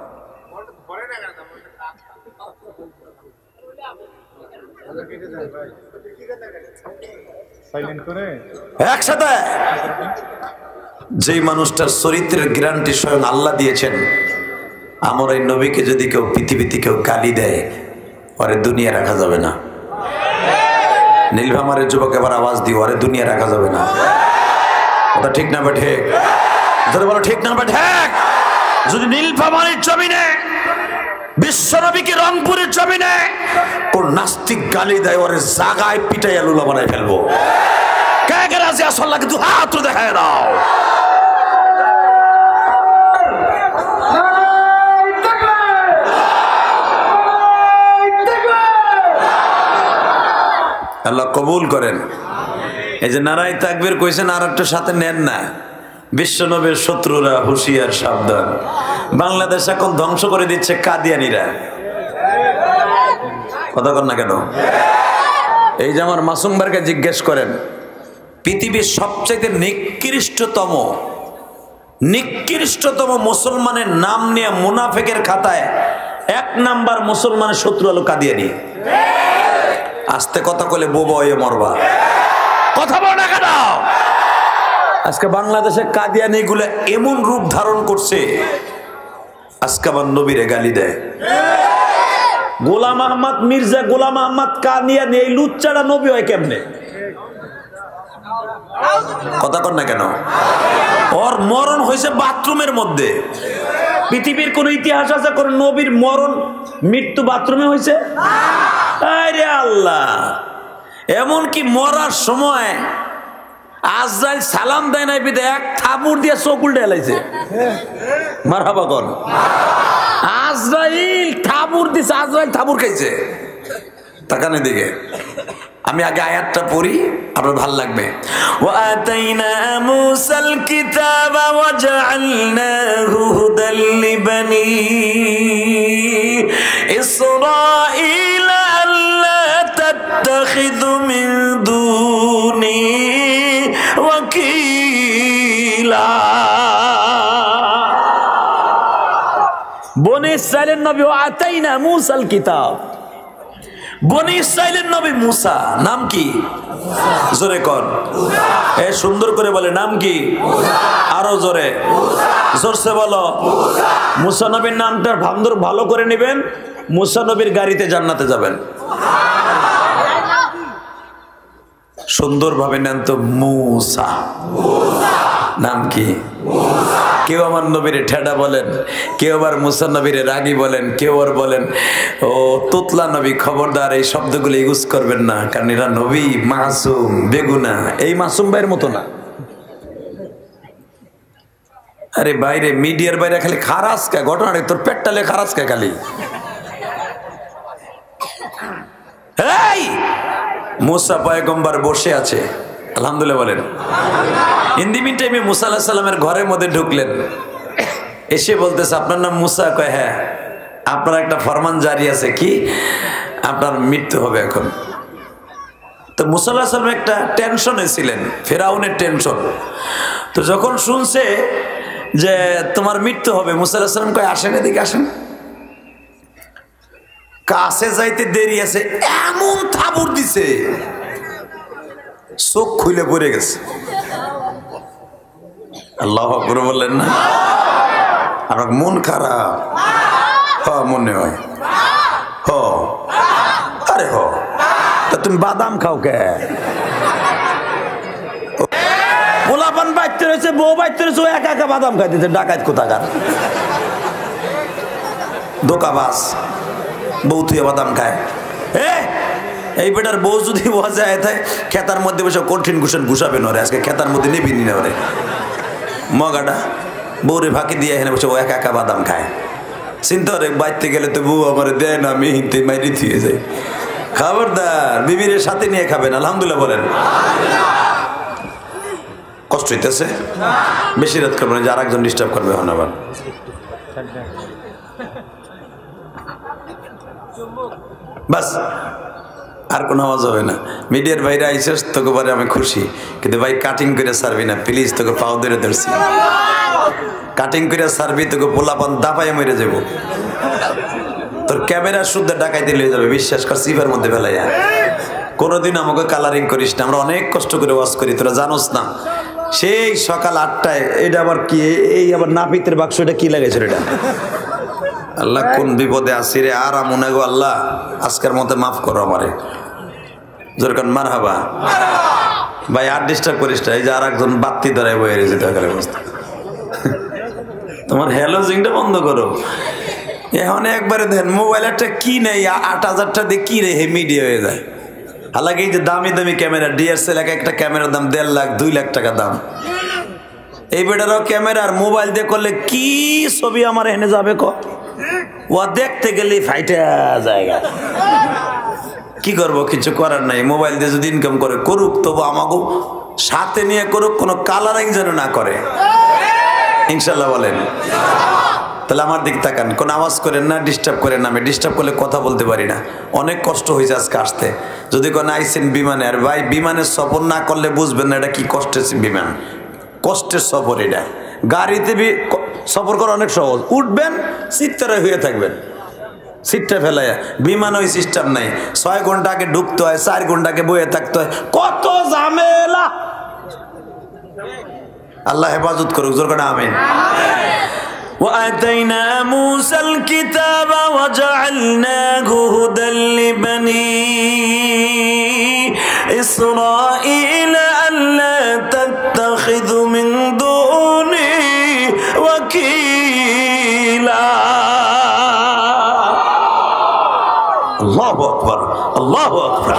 Speaker 1: একসাথে যেই মানুষটার চরিত্রের গ্যারান্টি স্বয়ং আল্লাহ দিয়েছেন, আমার এই নবীকে যদি কেউ পৃথিবীতে কেউ গালি দেয় ওরে দুনিয়া রাখা যাবে না। নীলফামারের যুবক এবার আওয়াজ দিও, ওরে দুনিয়া রাখা যাবে না। ওটা ঠিক না বেঠে? যদি বলো ঠিক না বেঠে, যদি নীলফামারের জমিনে, বিশ্বনবীকে রংপুরের জমিনে কোন নাস্তিক গালি দেয় ওরে জাগায় পিটাইয়া লুলা বানাই ফেলবো। কে কে রাজি আছো? আল্লাহকে দু হাত দেখায় দাও। আল্লাহ কবুল করেন। এই যে নারায়ে তাকবীর কইছেন, আর একটা সাথে নেন না, বিশ্বনবীর শত্রুরা হুঁশিয়ার, সাবধান। বাংলাদেশ এখন ধ্বংস করে দিচ্ছে কাদিয়ানীরা। কথা কন না কেন? এই যে আমার মাসুম ভাইকে জিজ্ঞেস করেন, পৃথিবীর সবচেয়ে নিকৃষ্টতম নিকৃষ্টতম মুসলমানের নাম নিয়ে মুনাফিকের খাতায় এক নাম্বার মুসলমানের শত্রু হলো কাদিয়ানী। আস্তে কথা কইলে বোবা হয়ে মরবা। কথা বল না কেন? আজকে বাংলাদেশে কাদিয়ানী গুলো এমন রূপ ধারণ করছে, আজকে আমার নবীরে গালি দেয়। গোলাম আহমদ মির্জা, গোলাম আহমদ কাদিয়ানী, এই লুচ্চাটা নবী হয় কেমনে? কথা কন না কেন? ওর মরণ হয়েছে বাথরুমের মধ্যে। পৃথিবীর কোন ইতিহাস আছে কোন নবীর মরণ মৃত্যু বাথরুমে হয়েছে? আরে আল্লাহ, এমন কি মরার সময় আজরাইল সালাম দেয় নাই বিদে এক থাপুর দিয়ে চকুল ঢেলাইছে। মারহাবা কর। আজরাইল থাপুর দিছে, আজরাইল থাপুর খাইছে। তাকানে দিকে আমি আগে আয়াতটা পড়ি, আপনার ভাল লাগবে। ওয়া আতাইনা মূসাল কিতাবা ওয়া জাআলনাহু হুদাল লিবানি ইসরাঈলা আল্লা তাত্তাখিযু মিন দুনি ওয়াকিলা। বনি ইসরাইলের নবী আতাইনা মূসাল কিতাব, বনি ইসরাইলের নবী মুসা। নাম কি? জোরে কর, এ সুন্দর করে বলে নাম কি? আরো জোরে, জোরসে বলো। মুসা নবীর নামটা ভালো করে নেবেন, মুসা নবীর গাড়িতে জান্নাতে যাবেন। সুন্দর ভাবে নেন তো, মুসা নাম কি? কেউ আমার নবীরে ঠেডা বলেন, কেউ আবার মুসা নবীরে রাগী বলেন, কেউ আর বলেন ও তোতলা নবী। খবরদার এই শব্দগুলো ইউজ করবেন না, কারণ এরা নবী মাসুম বেগুনা, এই মাসুম ভাইয়ের মতো না। আরে বাইরে মিডিয়ার বাইরে খালি খারাস কে ঘটনা, তোর পেটটালে খারাস কে খালি। এই মুসা পয়গম্বর বসে আছে, আলহামদুলিল্লাহ বলেন। ইন দি মিন টাইমে মুসা আলাইহিস সালামের ঘরের মধ্যে ঢুকলেন, এসে বলতেছে আপনার নাম মুসা? কয় হ্যাঁ। আপনার একটা ফরমান জারি আছে, কি? আপনার মৃত্যু হবে এখন। তো মুসা আলাইহিস সালাম একটা টেনশনে ছিলেন, ফেরাউনের টেনশন। তো যখন শুনছে যে তোমার মৃত্যু হবে, মুসা আলাইহিস সালাম কয় আসেন এদিকে আসেন। কাছে যাইতে দেরি আছে, এমন থাবুর দিছে চোখ খুলে পড়ে গেছে। আল্লাহু আকবার বললেন না? আমার মন খারাপ হ মনে হয় হ, আরে হ তা তুমি বাদাম খাও কে? পোলাপান বাইতে রয়েছে, বউ বাইতে রয়েছে, ও একা একা বাদাম খাইতেছে। ডাকাত কোথাকার, দোকাবাস, বউ তুই বাদাম খায়। এই বেটার বউ যদি বসে খেতার মধ্যে বসে কঠিন ঘুষণ ঘুষাবে নরে, আজকে খেতার মধ্যে নেবি নি নরে মগাটা। বউরে ফাঁকি দিয়ে এখানে বসে ও একা একা বাদাম খায়। চিন্তা রে বাইতে গেলে তো বউ আমার দেয় না, আমি হিনতে মাইরি থুয়ে যাই। খবরদার বিবির সাথে নিয়ে খাবেন। আলহামদুলিল্লাহ বলেন। কষ্ট হইতেছে, বেশি রাত করবেন, যে আর একজন ডিস্টার্ব করবে হন আবার। বাস আর কোনো আওয়াজ হবে না। মিডিয়ার বাইরে আইসিস তোকে পরে আমি খুশি, কিন্তু ভাই কাটিং করে সারবি না প্লিজ, তোকে পাও ধরে ধরছি। কাটিং করে সারবি, তোকে পোলাপান দাপাই মরে যাব। তোর ক্যামেরা শুদ্ধ ডাকাইতে লয়ে যাবে, বিশ্বাস কর। সিফার মধ্যে ফেলাইয়া কোনোদিন আমাকে কালারিং করিস না, আমরা অনেক কষ্ট করে ওয়াজ করি, তোরা জানোস না। সেই সকাল আটটায় এটা আবার কি, এই আবার নাপিতের বাক্স, এটা কি লাগাইছিল এটা? আল্লাহ কোন বিপদে আসি রে, আর আমনে গো আল্লাহ, আজকের মতো মাফ করো আমারে। যেরকম মারহাবা ভাই, আর ডিস্টার্ব করিস না। এই যে আর একজন বাত্তি ধরাই বয়ে রয়েছে, তোমার হ্যালোজিংটা বন্ধ করো। এখন একবারে দেন মোবাইল একটা কি নেই, আট হাজারটা দিয়ে কি রে হে মিডিয়া হয়ে যায়। হালাকি এই যে দামি দামি ক্যামেরা, ডিএসএল এক একটা ক্যামেরার দাম দেড় লাখ দুই লাখ টাকা দাম। এই বেটারও ক্যামেরা আর মোবাইল দিয়ে করলে কি ছবি আমার এনে যাবে ক, ও দেখতে গেলে ফাইটা জায়গা। কি করবো, কিছু করার নাই। মোবাইল দিয়ে যদি ইনকাম করে করুক, তবু আমাকে সাথে নিয়ে করুক, কোনো কালারিং যেন না করে, ইনশাল্লাহ বলেন। তাহলে আমার দিক তাকান, কোনো আওয়াজ করেন না, ডিস্টার্ব করেন না। আমি ডিস্টার্ব করলে কথা বলতে পারি না, অনেক কষ্ট হয়েছে আজকে আসতে। যদি কোনো আইসেন বিমানে, আর ভাই বিমানের সফর না করলে বুঝবেন না এটা কি কষ্টের বিমান, কষ্টের সফর এটা। গাড়িতে সফর করা অনেক সহজ, উঠবেন সিটটারে হয়ে থাকবেন, সিটটা ফেলাইয়া। বিমান ওই সিস্টেম নাই, ছয় ঘন্টা আগে ঢুকতে হয়, চার ঘন্টা আগে বয়ে থাকতে হয়, কত ঝামেলা। আল্লাহ হেফাজত করুক, জোর করে আমিন। وآتينا موسى الكتاب وجعلناه هدى لبني إسرائيل ألا تتخذوا من دوني وكيلا الله أكبر الله أكبر।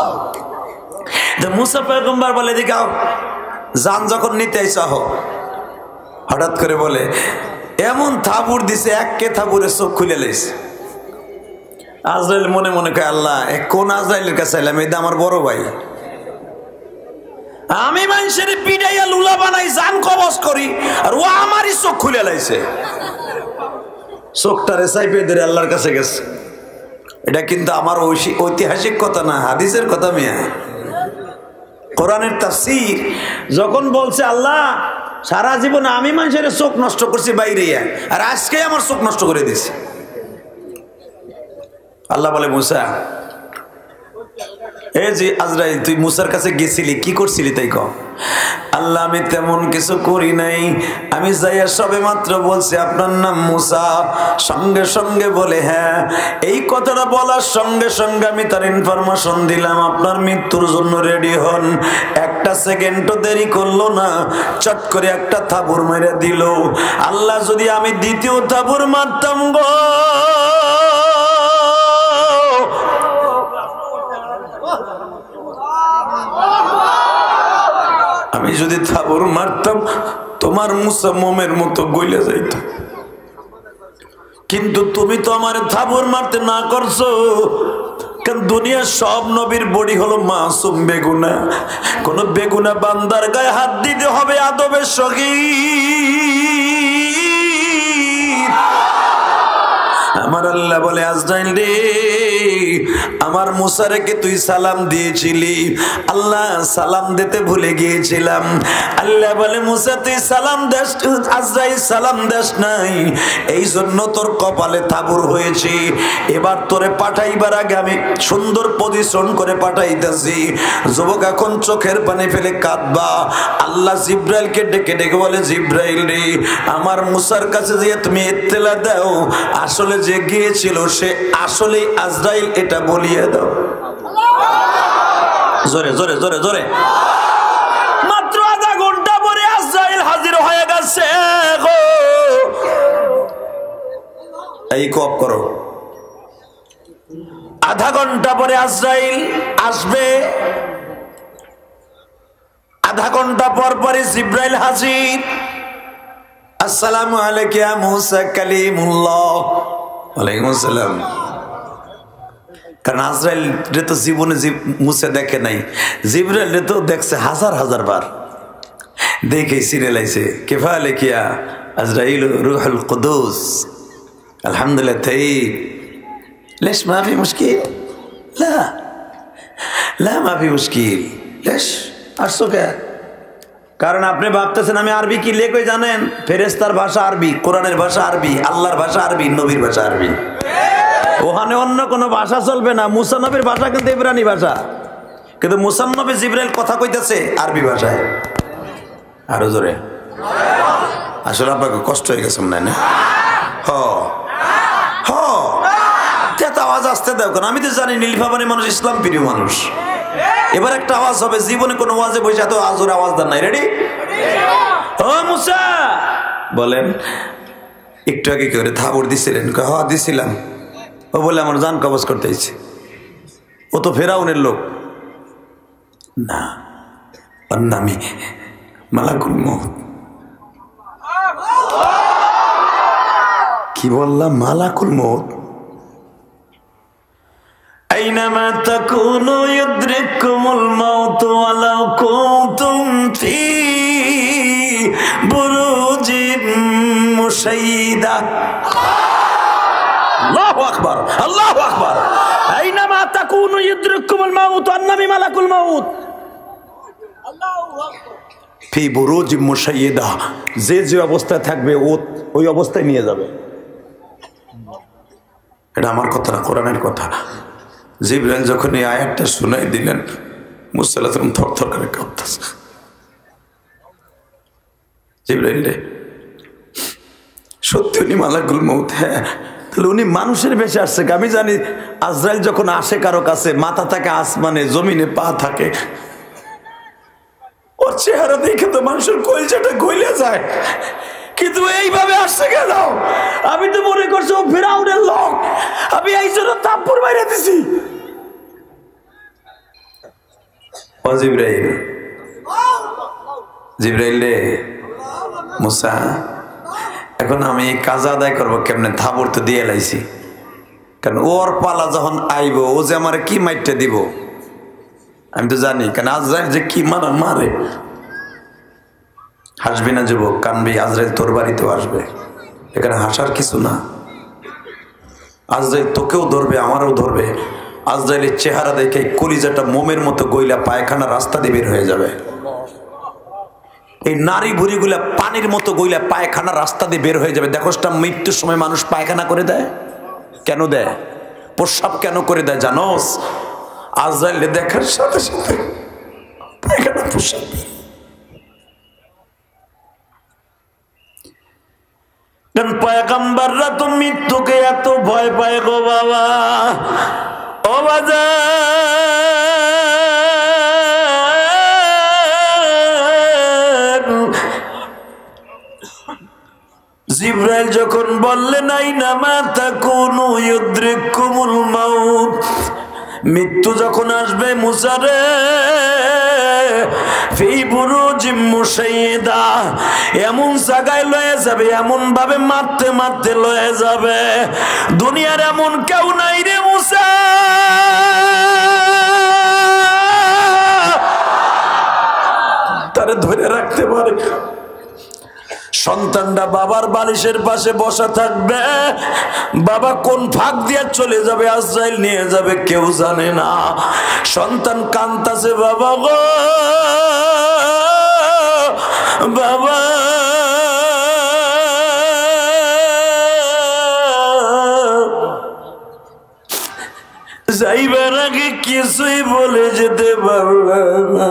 Speaker 1: মুসা পয়গম্বর বলে দেখাও, জান যখন নিতে আইসা হো, হঠাৎ করে বলে এমন থাবুর দিছে, একে থাবুরে চোখ খুলে লাইছে। আজরাইল মনে মনে কয় আল্লাহ কোন আজরাইলের কাছে এলাম, এটা আমার বড় ভাই। আমি মানুষের পিড়াইয়া লুলা বানাই জান কবজ করি, আর ও আমারই চোখ খুলে লাইছে। চোখটারে চাইপে ধরে আল্লাহর কাছে গেছে। এটা কিন্তু আমার ঐতিহাসিক কথা না, হাদিসের কথা। মিয়া কোরআনের তাফসীর যখন বলছে আল্লাহ সারা জীবন আমি মানুষের চোখ নষ্ট করছি বাইরে, আর আজকে আমার চোখ নষ্ট করে দিছি। আল্লাহ বলে মুসা, এই যে আজরাইল তুই মুসার কাছে গেছিলি, কি করছিলি তাই কও। আল্লাহ আমি তেমন কিছু করি নাই, আমি যাইয়া সবে মাত্র বলছি আপনার নাম মুসা। সঙ্গে সঙ্গে বলে হ্যাঁ। এই কথাটা বলার সঙ্গে সঙ্গে আমি তার ইনফরমেশন দিলাম আপনার মৃত্যুর জন্য রেডি হন। একটা সেকেন্ডও দেরি করলো না, চট করে একটা থাবুর মেরে দিল। আল্লাহ যদি আমি দ্বিতীয় থাবুর মারতাম গো, আমি যদি থাবর মারতাম তোমার মুসা মোমের মতো গইলে যাইত, কিন্তু তুমি তো আমার থাবর মারতে না করছো। কারণ দুনিয়ার সব নবীর বডি হলো মাসুম বেগুনা, কোন বেগুনা বান্দার গায়ে হাত দিতে হবে আদবের সহিত। আমার আল্লাহ বলে আজরাইল রে, আমার মুসারেকে তুই সালাম দিয়েছিলি, আল্লাহ সালাম দিতে ভুলে গিয়েছিলাম। আল্লাহ বলে মুসা তুই সালাম দেস, আজরাইল সালাম দেস নাই, এই জন্য তোর কপালে তাবুর হয়েছে। এবার তোরে পাঠাইবার আগে আমি সুন্দর পজিশন করে পাঠাইতেছি। যুবক এখন চোখের পানি ফেলে কাঁদবা। আল্লাহ জিব্রাইলকে ডেকে ডেকে বলে জিব্রাইল রে, আমার মুসার কাছে যে তুমি ইত্তেলা দাও আসলে যে গিয়েছিল সে আসলে আজরাইল, এটা বলিয়ে দাও। জোরে জোরে জোরে জোরে। মাত্র আধা ঘন্টা পরে আজরাইল হাজির হয়ে গেছে গো। এই কপ করো, আধা ঘন্টা পরে আজরাইল আসবে। আধা ঘন্টা পর পরে জিব্রাইল হাজির। আসসালামু আলাইকা ইয়া মুসা কালিমুল্লাহ। ওয়ালাইকুম আসসালাম। কারণ আজরাইল রে তো জীবনে মুসা দেখে নাই, জিব্রাইল রে তো দেখছে হাজার হাজার বার, দেখে সিরিয়ালাইছে। কিফা আলাইকা আজরাইল রূহুল কুদুস, আলহামদুলিল্লাহ তাইব, লেশ মা ফি মুশকিল, লা লা মা ফি মুশকিল। লেশ আসছো কে? কারণ আপনি ভাবতেছেন আমি আরবি কি লেখই জানেন? ফেরেশতার ভাষা আরবি, কোরআনের ভাষা আরবি, আল্লাহর ভাষা আরবি, নবীর ভাষা আরবি। ওখানে অন্য কোনো ভাষা চলবে না। মুসা নবীর ভাষা কিন্তু ইব্রানি ভাষা, কিন্তু মুসা নবী জিব্রাইল কথা কইতেছে আরবি ভাষায়। আরো জোরে। আসলে আপনাকে কষ্ট হয়ে গেছে মনে হয় না? হ হ তেত আওয়াজ আসতে দাও, কারণ আমি তো জানি নীলফামারী মানুষ ইসলাম প্রিয় মানুষ। এবার একটা আওয়াজ হবে, জীবনে কোনো ওয়াজে বসে এত আজর আওয়াজ দেন নাই। রেডি? ও মুসা বলেন, একটু আগে কি করে থাবর দিছিলেন? হ্যাঁ দিছিলাম। ও বলে আমার জান কবজ করতে ইচ্ছে। ও তো ফেরাউনের লোক না, ওর নামই মালাকুল মউত। কি বললাম? মালাকুল মউত। আইনামা তাকুনু ইউদরিকুমুল মাউত ওয়ালাউ কুনতুম ফি বুরুজিম মুশাইয়্যিদা। আল্লাহু আকবার, আল্লাহু আকবার। আইনামা তাকুনু ইউদরিকুমুল মাউত, আন্নাবি মালাকুল মাউত। আল্লাহু আকবার। ফি বুরুজিম মুশাইয়্যিদা, যে যে অবস্থায় থাকবে ও ওই অবস্থায় নিয়ে যাবে। এটা আমার কথা না, কোরআনের কথা। জিবরাইল যখন এই আয়াতটা শুনাই দিলেন, মুসা আলাইহিস সালাম থরথর করে কাঁপতেছে। জিবরাইল রে, সত্যি উনি মালাকুল মউত? হ্যাঁ। তাহলে উনি মানুষের বেশে আসছে। আমি জানি আজরাইল যখন আসে কারো কাছে, মাথা থাকে আসমানে, জমিনে পা থাকে। ওর চেহারা দেখে তো মানুষের কলজাটা গলে যায়, কিন্তু এইভাবে আসছে কেন? আমি তো মনে করছি ও ফিরাউনের লোক, আমি এই জন্য থাপ্পড় মাইরা দিছি। ও জিবরাইল, জিবরাইল রে, মুসা এখন আমি কাজ আদায় করবো কেমনে? থাপ্পড় তো দিয়ে লাইছি, কারণ ওর পালা যখন আইব ও যে আমার কি মাইরটা দিব আমি তো জানি। কারণ আজরাইল যে কি মারা মারে। হাসবি না যুবক, কানবি, আজরাইল তোর বাড়িতেও আসবে, এখানে হাসার কিছু না। আজরাইল তোকেও ধরবে, আমারও ধরবে। আজরাইলের চেহারা দেখে কলিজাটা মোমের মতো গইলা পায়খানা রাস্তা দিয়ে বের হয়ে যাবে। এই নারী ভুড়িগুলা পানির মতো গইলা পায়খানা রাস্তা দিয়ে বের হয়ে যাবে। দেখোসটা মৃত্যুর সময় মানুষ পায়খানা করে দেয় কেন দেয়? প্রস্রাব কেন করে দেয় জানোস? আজরাইল দেখার সাথে সাথে পায়খানা প্রস্রাব। কারণ পয়গম্বররা তো মৃত্যুকে এত ভয় পায় গো বাবা। ও বাজা জিবরাইল যখন বললেন আইনা মা তাকুনু ইউদরিকুমুল মাউত, মৃত্যু যখন আসবে মুসা রে ফি বুরুজিম মুশাইয়্যিদা, এমন জায়গায় লয়ে যাবে, এমন ভাবে মারতে মারতে লয়ে যাবে, দুনিয়ার এমন কেউ নাই রে মুসা তারে ধরে রাখতে পারে। সন্তানটা বাবার বালিশের পাশে বসা থাকবে, বাবা কোন ফাঁক দিয়ে চলে যাবে আজরাইল নিয়ে যাবে কেউ জানে না। সন্তান কান্তাছে, বাবা গো বাবা, যাইবার আগে কিছুই বলে যেতে পারলাম না।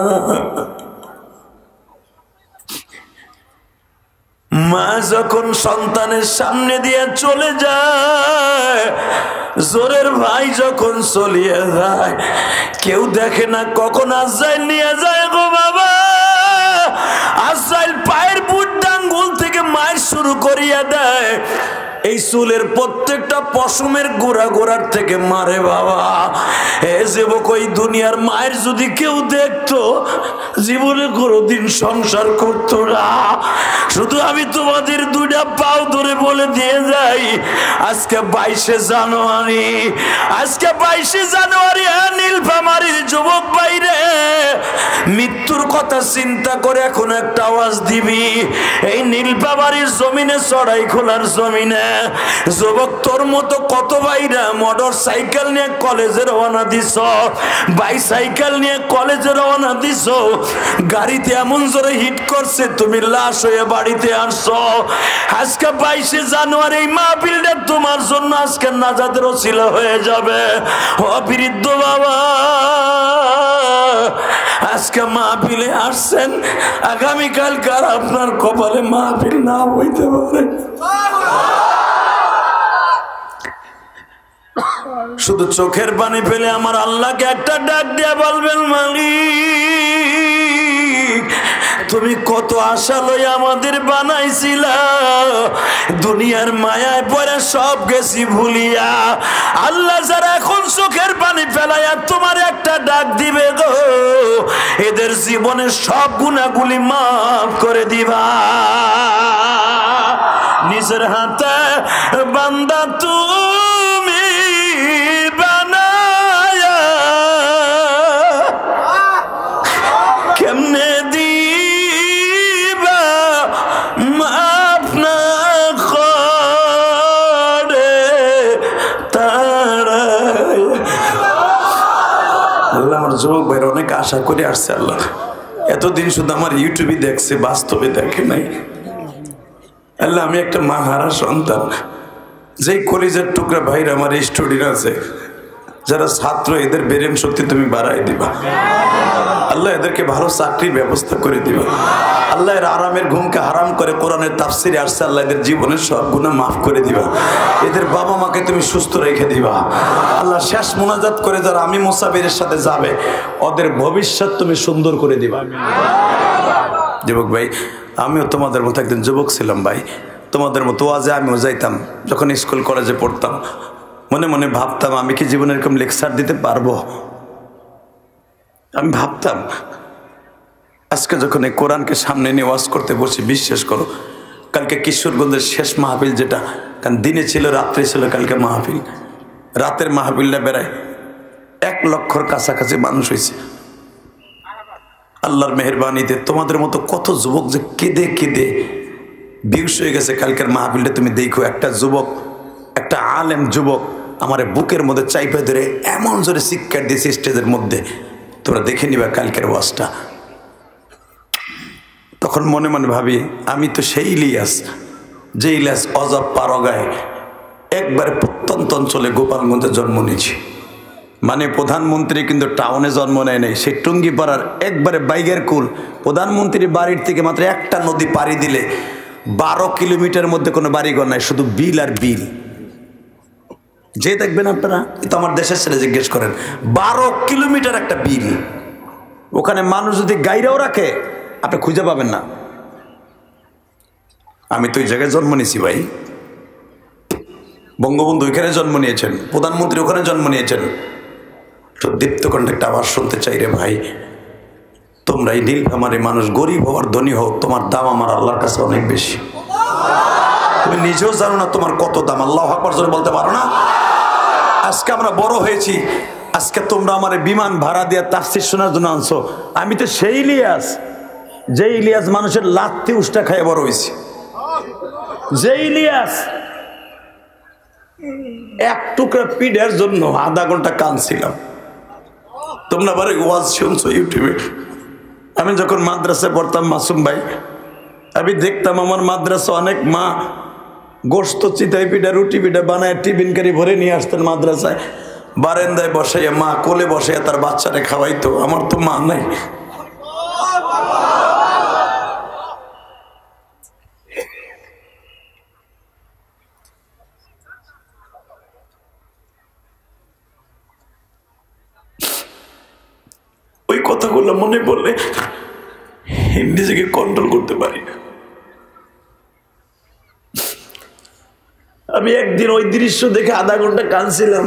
Speaker 1: মা যখন সন্তানের সামনে দিয়ে চলে যায়, জোরের ভাই যখন চলিয়ে যায়, কেউ দেখে না কখন আজরাইল নিয়ে যায় গো বাবা। আজরাইল পায়ের বুট আঙ্গুল থেকে মায়ের শুরু করিয়া দেয়, এই চুলের প্রত্যেকটা পশমের গোড়া গোড়ার থেকে মারে বাবা। এ যুবক, ওই দুনিয়ার মায়ের যদি কেউ দেখতো জীবনে কোনোদিন সংসার করতো না। শুধু আমি তোমাদের দুইটা পাও ধরে বলে দিয়ে যাই, আজকে বাইশে জানুয়ারি, আজকে বাইশে জানুয়ারি নীলফামারীর যুবক বাইরে মৃত্যুর কথা চিন্তা করে এখন একটা আওয়াজ দিবি। এই নীলফামারীর জমিনে, চড়াই খোলার জমিনে যুবক তোর মতো কত ভাইরা মোটর সাইকেল নিয়ে কলেজে রওনা দিছ, বাইসাইকেল নিয়ে কলেজে রওনা দিছ, গাড়িতে এমন জোরে হিট করছে তুমি লাশ হয়ে বাড়িতে আসছো। আজকে বাইশে জানুয়ারি এই মাহফিলটা তোমার জন্য আজকে নাজাতের ওসিলা হয়ে যাবে। ও বৃদ্ধ বাবা, আজকে মাহফিলে আসছেন, আগামীকাল কার আপনার কপালে মাহফিল না হইতে পারে। শুধু চোখের পানি ফেলে আমার আল্লাহকে একটা ডাক দিয়ে বলবেন, মালিক তুমি কত আশা লই আমাদের বানাইছিলা, দুনিয়ার মায়ায় পড়ে সব গেছি ভুলিয়া। আল্লাহ যারা এখন চোখের পানি ফেলাইয়া তোমার একটা ডাক দিবে গো, এদের জীবনের সব গুনাহগুলি মাফ করে দিবা। নিজের হাতে বান্দা তুমি বানায়া কেমনে দিবা মাফ না করে তারা। আল্লাহ আমার যুবক ভাইয়ের অনেক আশা করে আসছে, আল্লাহ এতদিন শুধু আমার ইউটিউবে দেখছে, বাস্তবে দেখে নাই। আল্লাহ আমি একটা মা হারা সন্তান, যেই কলিজার টুকরা ভাইরা আমার স্টুডেন্ট আছে যারা ছাত্র, এদের বেরেম শক্তি তুমি বাড়াই দিবা। আল্লাহ এদেরকে ভালো চাকরির ব্যবস্থা করে দিবা। আল্লাহ এর আরামের ঘুমকে হারাম করে কোরআনের তাফসিরে আসছে, আল্লাহ এদের জীবনের সব গুনাহ মাফ করে দিবা। এদের বাবা মাকে তুমি সুস্থ রেখে দিবা। আল্লাহ শেষ মোনাজাত করে যারা আমি মুসাফিরের সাথে যাবে, ওদের ভবিষ্যৎ তুমি সুন্দর করে দিবা। যুবক ভাই, আমিও তোমাদের মতো একদিন যুবক ছিলাম ভাই, তোমাদের মতো ওয়াজে আমিও যাইতাম। যখন স্কুল কলেজে পড়তাম মনে মনে ভাবতাম আমি কি জীবনে এরকম লেকচার দিতে পারবো, আমি ভাবতাম। আজকে যখন এই কোরআনকে সামনে নিয়ে ওয়াজ করতে বসি, বিশ্বাস করো কালকে কিশোরগঞ্জের শেষ মাহফিল, যেটা কারণ দিনে ছিল রাত্রে ছিল, কালকে মাহফিল, রাতের মাহফিলটা বেড়ায় এক লক্ষর কাছাকাছি মানুষ হয়েছে। আল্লাহর মেহেরবানিতে তোমাদের মতো কত যুবক যে কেঁদে কেঁদে বিউস হয়ে গেছে। কালকের মাহফিলটা তুমি দেখো, একটা যুবক, একটা আলেম যুবক আমার বুকের মধ্যে চাইপে ধরে এমন জোরে শিক্ষা দিয়েছে স্টেজের মধ্যে, তোমরা দেখে নিবা কালকের ওয়াজটা। তখন মনে মনে ভাবি আমি তো সেই ইলিয়াস যে ইলিয়াস অজব পারগায় একবারে প্রত্যন্ত অঞ্চলে গোপালগঞ্জে জন্ম নিয়েছি। মানে প্রধানমন্ত্রী কিন্তু টাউনে জন্ম নেয় নাই, সেই টুঙ্গিপাড়ার একবারে বাইগের কুল। প্রধানমন্ত্রীর বাড়ির থেকে মাত্র একটা নদী পাড়ি দিলে বারো কিলোমিটার মধ্যে কোনো বাড়িঘর নাই, শুধু বিল আর বিল। যে দেখবেন আপনারা, তো আমার দেশের ছেলে জিজ্ঞেস করেন, বারো কিলোমিটার একটা বিল। ওখানে মানুষ যদি গাইরাও রাখে আপনি খুঁজে পাবেন না। আমি তো ওই জায়গায় জন্ম নিয়েছি ভাই। বঙ্গবন্ধু ওইখানে জন্ম নিয়েছেন, প্রধানমন্ত্রী ওখানে জন্ম নিয়েছেন। তো দীপ্ত কণ্ঠে একটা আওয়াজ শুনতে চাই রে ভাই, তোমরা এই নীলফামারী মানুষ গরিব হওয়ার ধনী হোক, তোমার দাম আমার আল্লাহর কাছে অনেক বেশি। তুমি নিজেও জানো না তোমার কত দাম, আল্লাহু আকবার জোরে বলতে পারো না? আজকে আমরা বড় হয়েছি, আজকে তোমরা আমার বিমান ভাড়া দিয়ে তাফসীর শোনার জন্য আনছো। আমি তো সেই ইলিয়াস যে ইলিয়াস মানুষের লাত্তি উষ্টা খাইয়ে বড় হয়েছি, যে ইলিয়াস এক টুকরা পিঠের জন্য আধা ঘন্টা কাঁদছিলাম। তোমরা বারে ওয়াজ শুনছো ইউটিউবে। আমি যখন মাদ্রাসায় পড়তাম মাসুম ভাই, আমি দেখতাম আমার মাদ্রাসা অনেক মা গোস্ত চিতাই পিঠা রুটি পিঠা বানায় টিফিন কারি ভরে নিয়ে আসতেন মাদ্রাসায়, বারান্দায় বসাইয়া মা কোলে বসাইয়া তার বাচ্চারে খাওয়াইতো। আমার তো মা নাই। ওই কথাগুলো মনে পড়লে নিজেকে কন্ট্রোল করতে পারি না। আমি একদিন ওই দৃশ্য দেখে আধা ঘন্টা কাঁদছিলাম।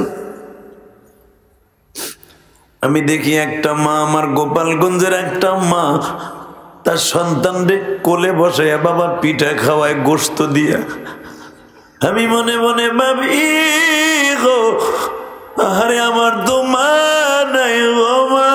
Speaker 1: আমি দেখি একটা মা, আমার গোপালগঞ্জের একটা মা তার সন্তানরে কোলে বসাইয়া বাবা পিঠা খাওয়ায় গোস্ত দিয়া। আমি মনে মনে ভাবি গো, আরে আমার তো মা নাই গো, মা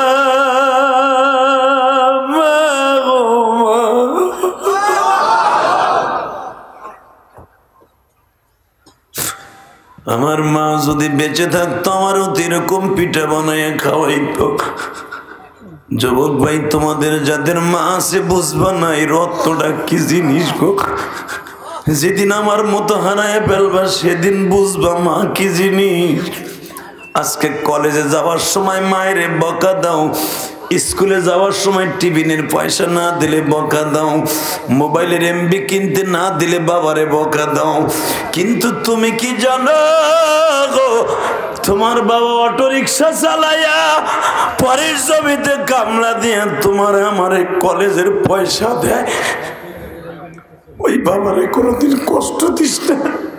Speaker 1: আমার মা যদি বেঁচে থাকতো আমারও এরকম পিঠা বানাইয়া খাওয়াইতো। যুবক ভাই, তোমাদের যাদের মা আছে বুঝবা না এই রত্নটা কি জিনিস গো। যেদিন আমার মতো হারায় ফেলবা সেদিন বুঝবা মা কি জিনিস। আজকে কলেজে যাওয়ার সময় মায়েরে বকা দাও, স্কুলে যাওয়ার সময় টিফিনের পয়সা না দিলে বকা দাও, মোবাইলের এমবি কিনতে না দিলে বাবারে বকা দাও। কিন্তু তুমি কি জানো গো, তোমার বাবা অটো রিক্সা চালাইয়া পরের জমিতে কামলা দিয়ে তোমার আমার কলেজের পয়সা দেয়। ওই বাবারে কোনোদিন কষ্ট দিস না।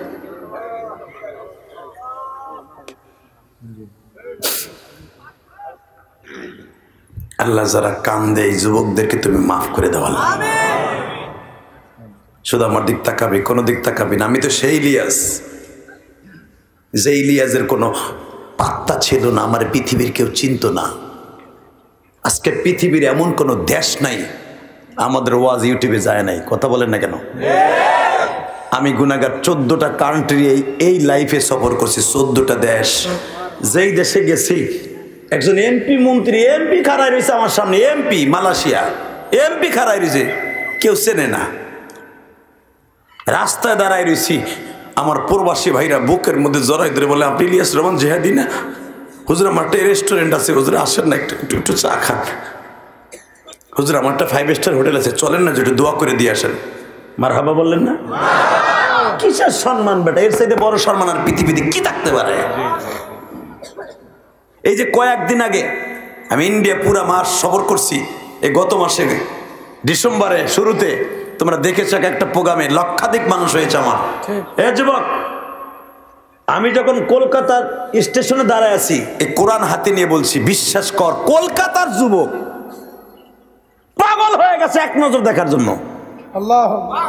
Speaker 1: আল্লাহ যারা কান্দে এই যুবকদেরকে তুমি মাফ করে দেওয়া না। শুধু আমার দিক তাকাবি, কোনো দিক তাকাবি না। আমি তো সেই ইলিয়াস যে ইলিয়াসের কোনো পাত্তা ছিল না, আমার পৃথিবীর কেউ চিনত না। আজকে পৃথিবীর এমন কোনো দেশ নাই আমাদের ওয়াজ ইউটিউবে যায় নাই। কথা বলেন না কেন? আমি গুনাহগার চোদ্দটা কান্ট্রি এই এই লাইফে সফর করছি, চোদ্দটা দেশ। যেই দেশে গেছি একজন এমপি মন্ত্রী এমপি খাড়াই রয়েছে আমার সামনে, এমপি মালয়েশিয়া এমপি খাড়াই রয়েছে, কেউ চেনে না। রাস্তায় দাঁড়ায় রয়েছি, আমার প্রবাসী ভাইরা বুকের মধ্যে জড়াই ধরে বলে, আপনি ইলিয়াস রহমান জেহাদি না? হুজুর আমার একটা রেস্টুরেন্ট আছে, হুজুর আসেন না একটু একটু একটু চা খান। হুজুর আমার একটা ফাইভ স্টার হোটেল আছে, চলেন না একটু দোয়া করে দিয়ে আসেন। মারহাবা বললেন না? কিসের সম্মান বেটা, এর চাইতে বড় সম্মান আর পৃথিবীতে কি থাকতে পারে? এই যে কয়েকদিন আগে আমি ইন্ডিয়া পুরা মাস সফর করছি, এই গত মাসে ডিসেম্বরে শুরুতে তোমরা দেখেছো একটা প্রোগ্রামে লক্ষাধিক মানুষ হয়েছে আমার। এ যুবক, আমি যখন কলকাতার স্টেশনে দাঁড়ায় আছি, এই কোরআন হাতে নিয়ে বলছি, বিশ্বাস কর কলকাতার যুবক পাগল হয়ে গেছে এক নজর দেখার জন্য। আল্লাহ,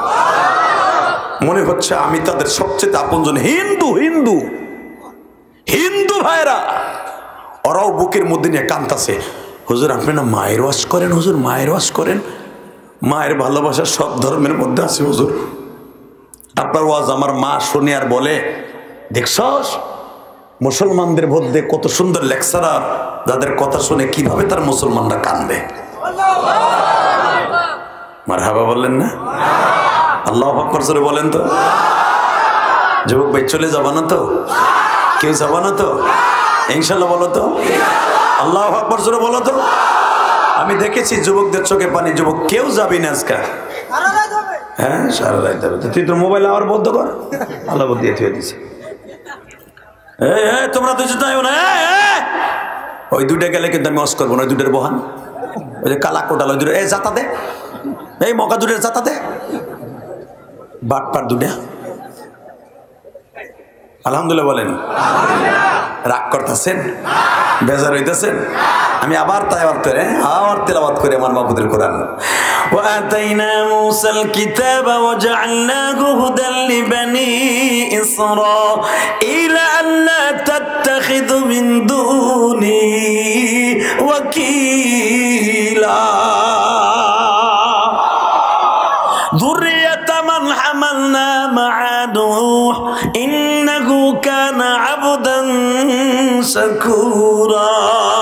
Speaker 1: মনে হচ্ছে আমি তাদের সবচেয়ে আপনজন। হিন্দু হিন্দু হিন্দু ভাইরা ওরাও বুকের মধ্যে নিয়ে কাঁদতেছে, হুজুর আপনি না মায়ের ওয়াজ করেন, হুজুর মায়ের ওয়াজ করেন, মায়ের ভালোবাসা সব ধর্মের মধ্যে আছে হুজুর, আপনার ওয়াজ আমার মা শুনে আর বলে, দেখছস মুসলমানদের মধ্যে কত সুন্দর লেকচারার, যাদের কথা শুনে কিভাবে তার মুসলমানরা কান্দে। মারহাবা বললেন না? আল্লাহু আকবার জোরে বলেন তো। যুবক ভাই চলে যাবো না তো? কেউ যাবো না তো? ইনশাল্লাহ বলো তো। আল্লাহু আকবার জোরে বলো তো। আমি দেখেছি যুবকদের চোখে পানি। যুবক কেউ যাবি না আজকে। হ্যাঁ সারা রাত যাবে। তুই তোর মোবাইল আবার বন্ধ কর। আল্লাহ দিয়ে থুয়ে দিছে। তোমরা দুজন যাইও না। ওই দুইটা গেলে কিন্তু আমি অস করবো না। ওই দুটার বহান, ওই যে কালা কোটাল, ওই দুটো এই জাতা দে, এই মকা দুটের জাতা দে, বাটপার দুটা। আলহামদুলিল্লাহ বলেন। রাগ করতেছেন, বেজার হইতেছেন? আমি আবার তাই করে আবার তেলাওয়াত করে আমার মাহবুবের কোরআন। وآتينا موسى الكتاب وجعلناه هدى لبني إسرائيل ألا تتخذوا من دوني وكيلا ذرية من حملنا مع نوح إنه كان عبدا شكورا।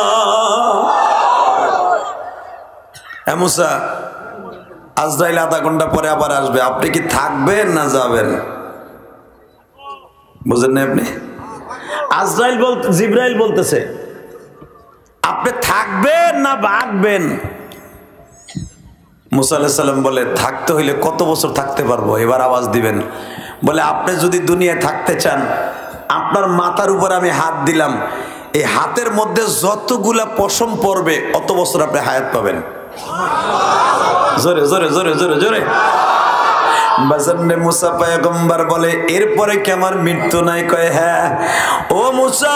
Speaker 1: মুসা, আজরাইল আধা ঘন্টা পরে আবার আসবে, আপনি কি থাকবেন না যাবেন? বুঝেন না আপনি? আজরাইল বলতে জিবরাইল বলতেছে আপনি থাকবেন না ভাগবেন? মুসা আলাইহিস সালাম বলে থাকতে হইলে কত বছর থাকতে পারবো? এবার আওয়াজ দিবেন। বলে আপনি যদি দুনিয়ায় থাকতে চান, আপনার মাথার উপর আমি হাত দিলাম, এই হাতের মধ্যে যতগুলা পশম পড়বে অত বছর আপনি হায়াত পাবেন। জোরে জোরে জোরে জোরে জোরে বাজারে মুসা পয়গম্বর বলে এরপরে কি আমার মৃত্যু নাই? কয় হ্যাঁ। ও মুসা,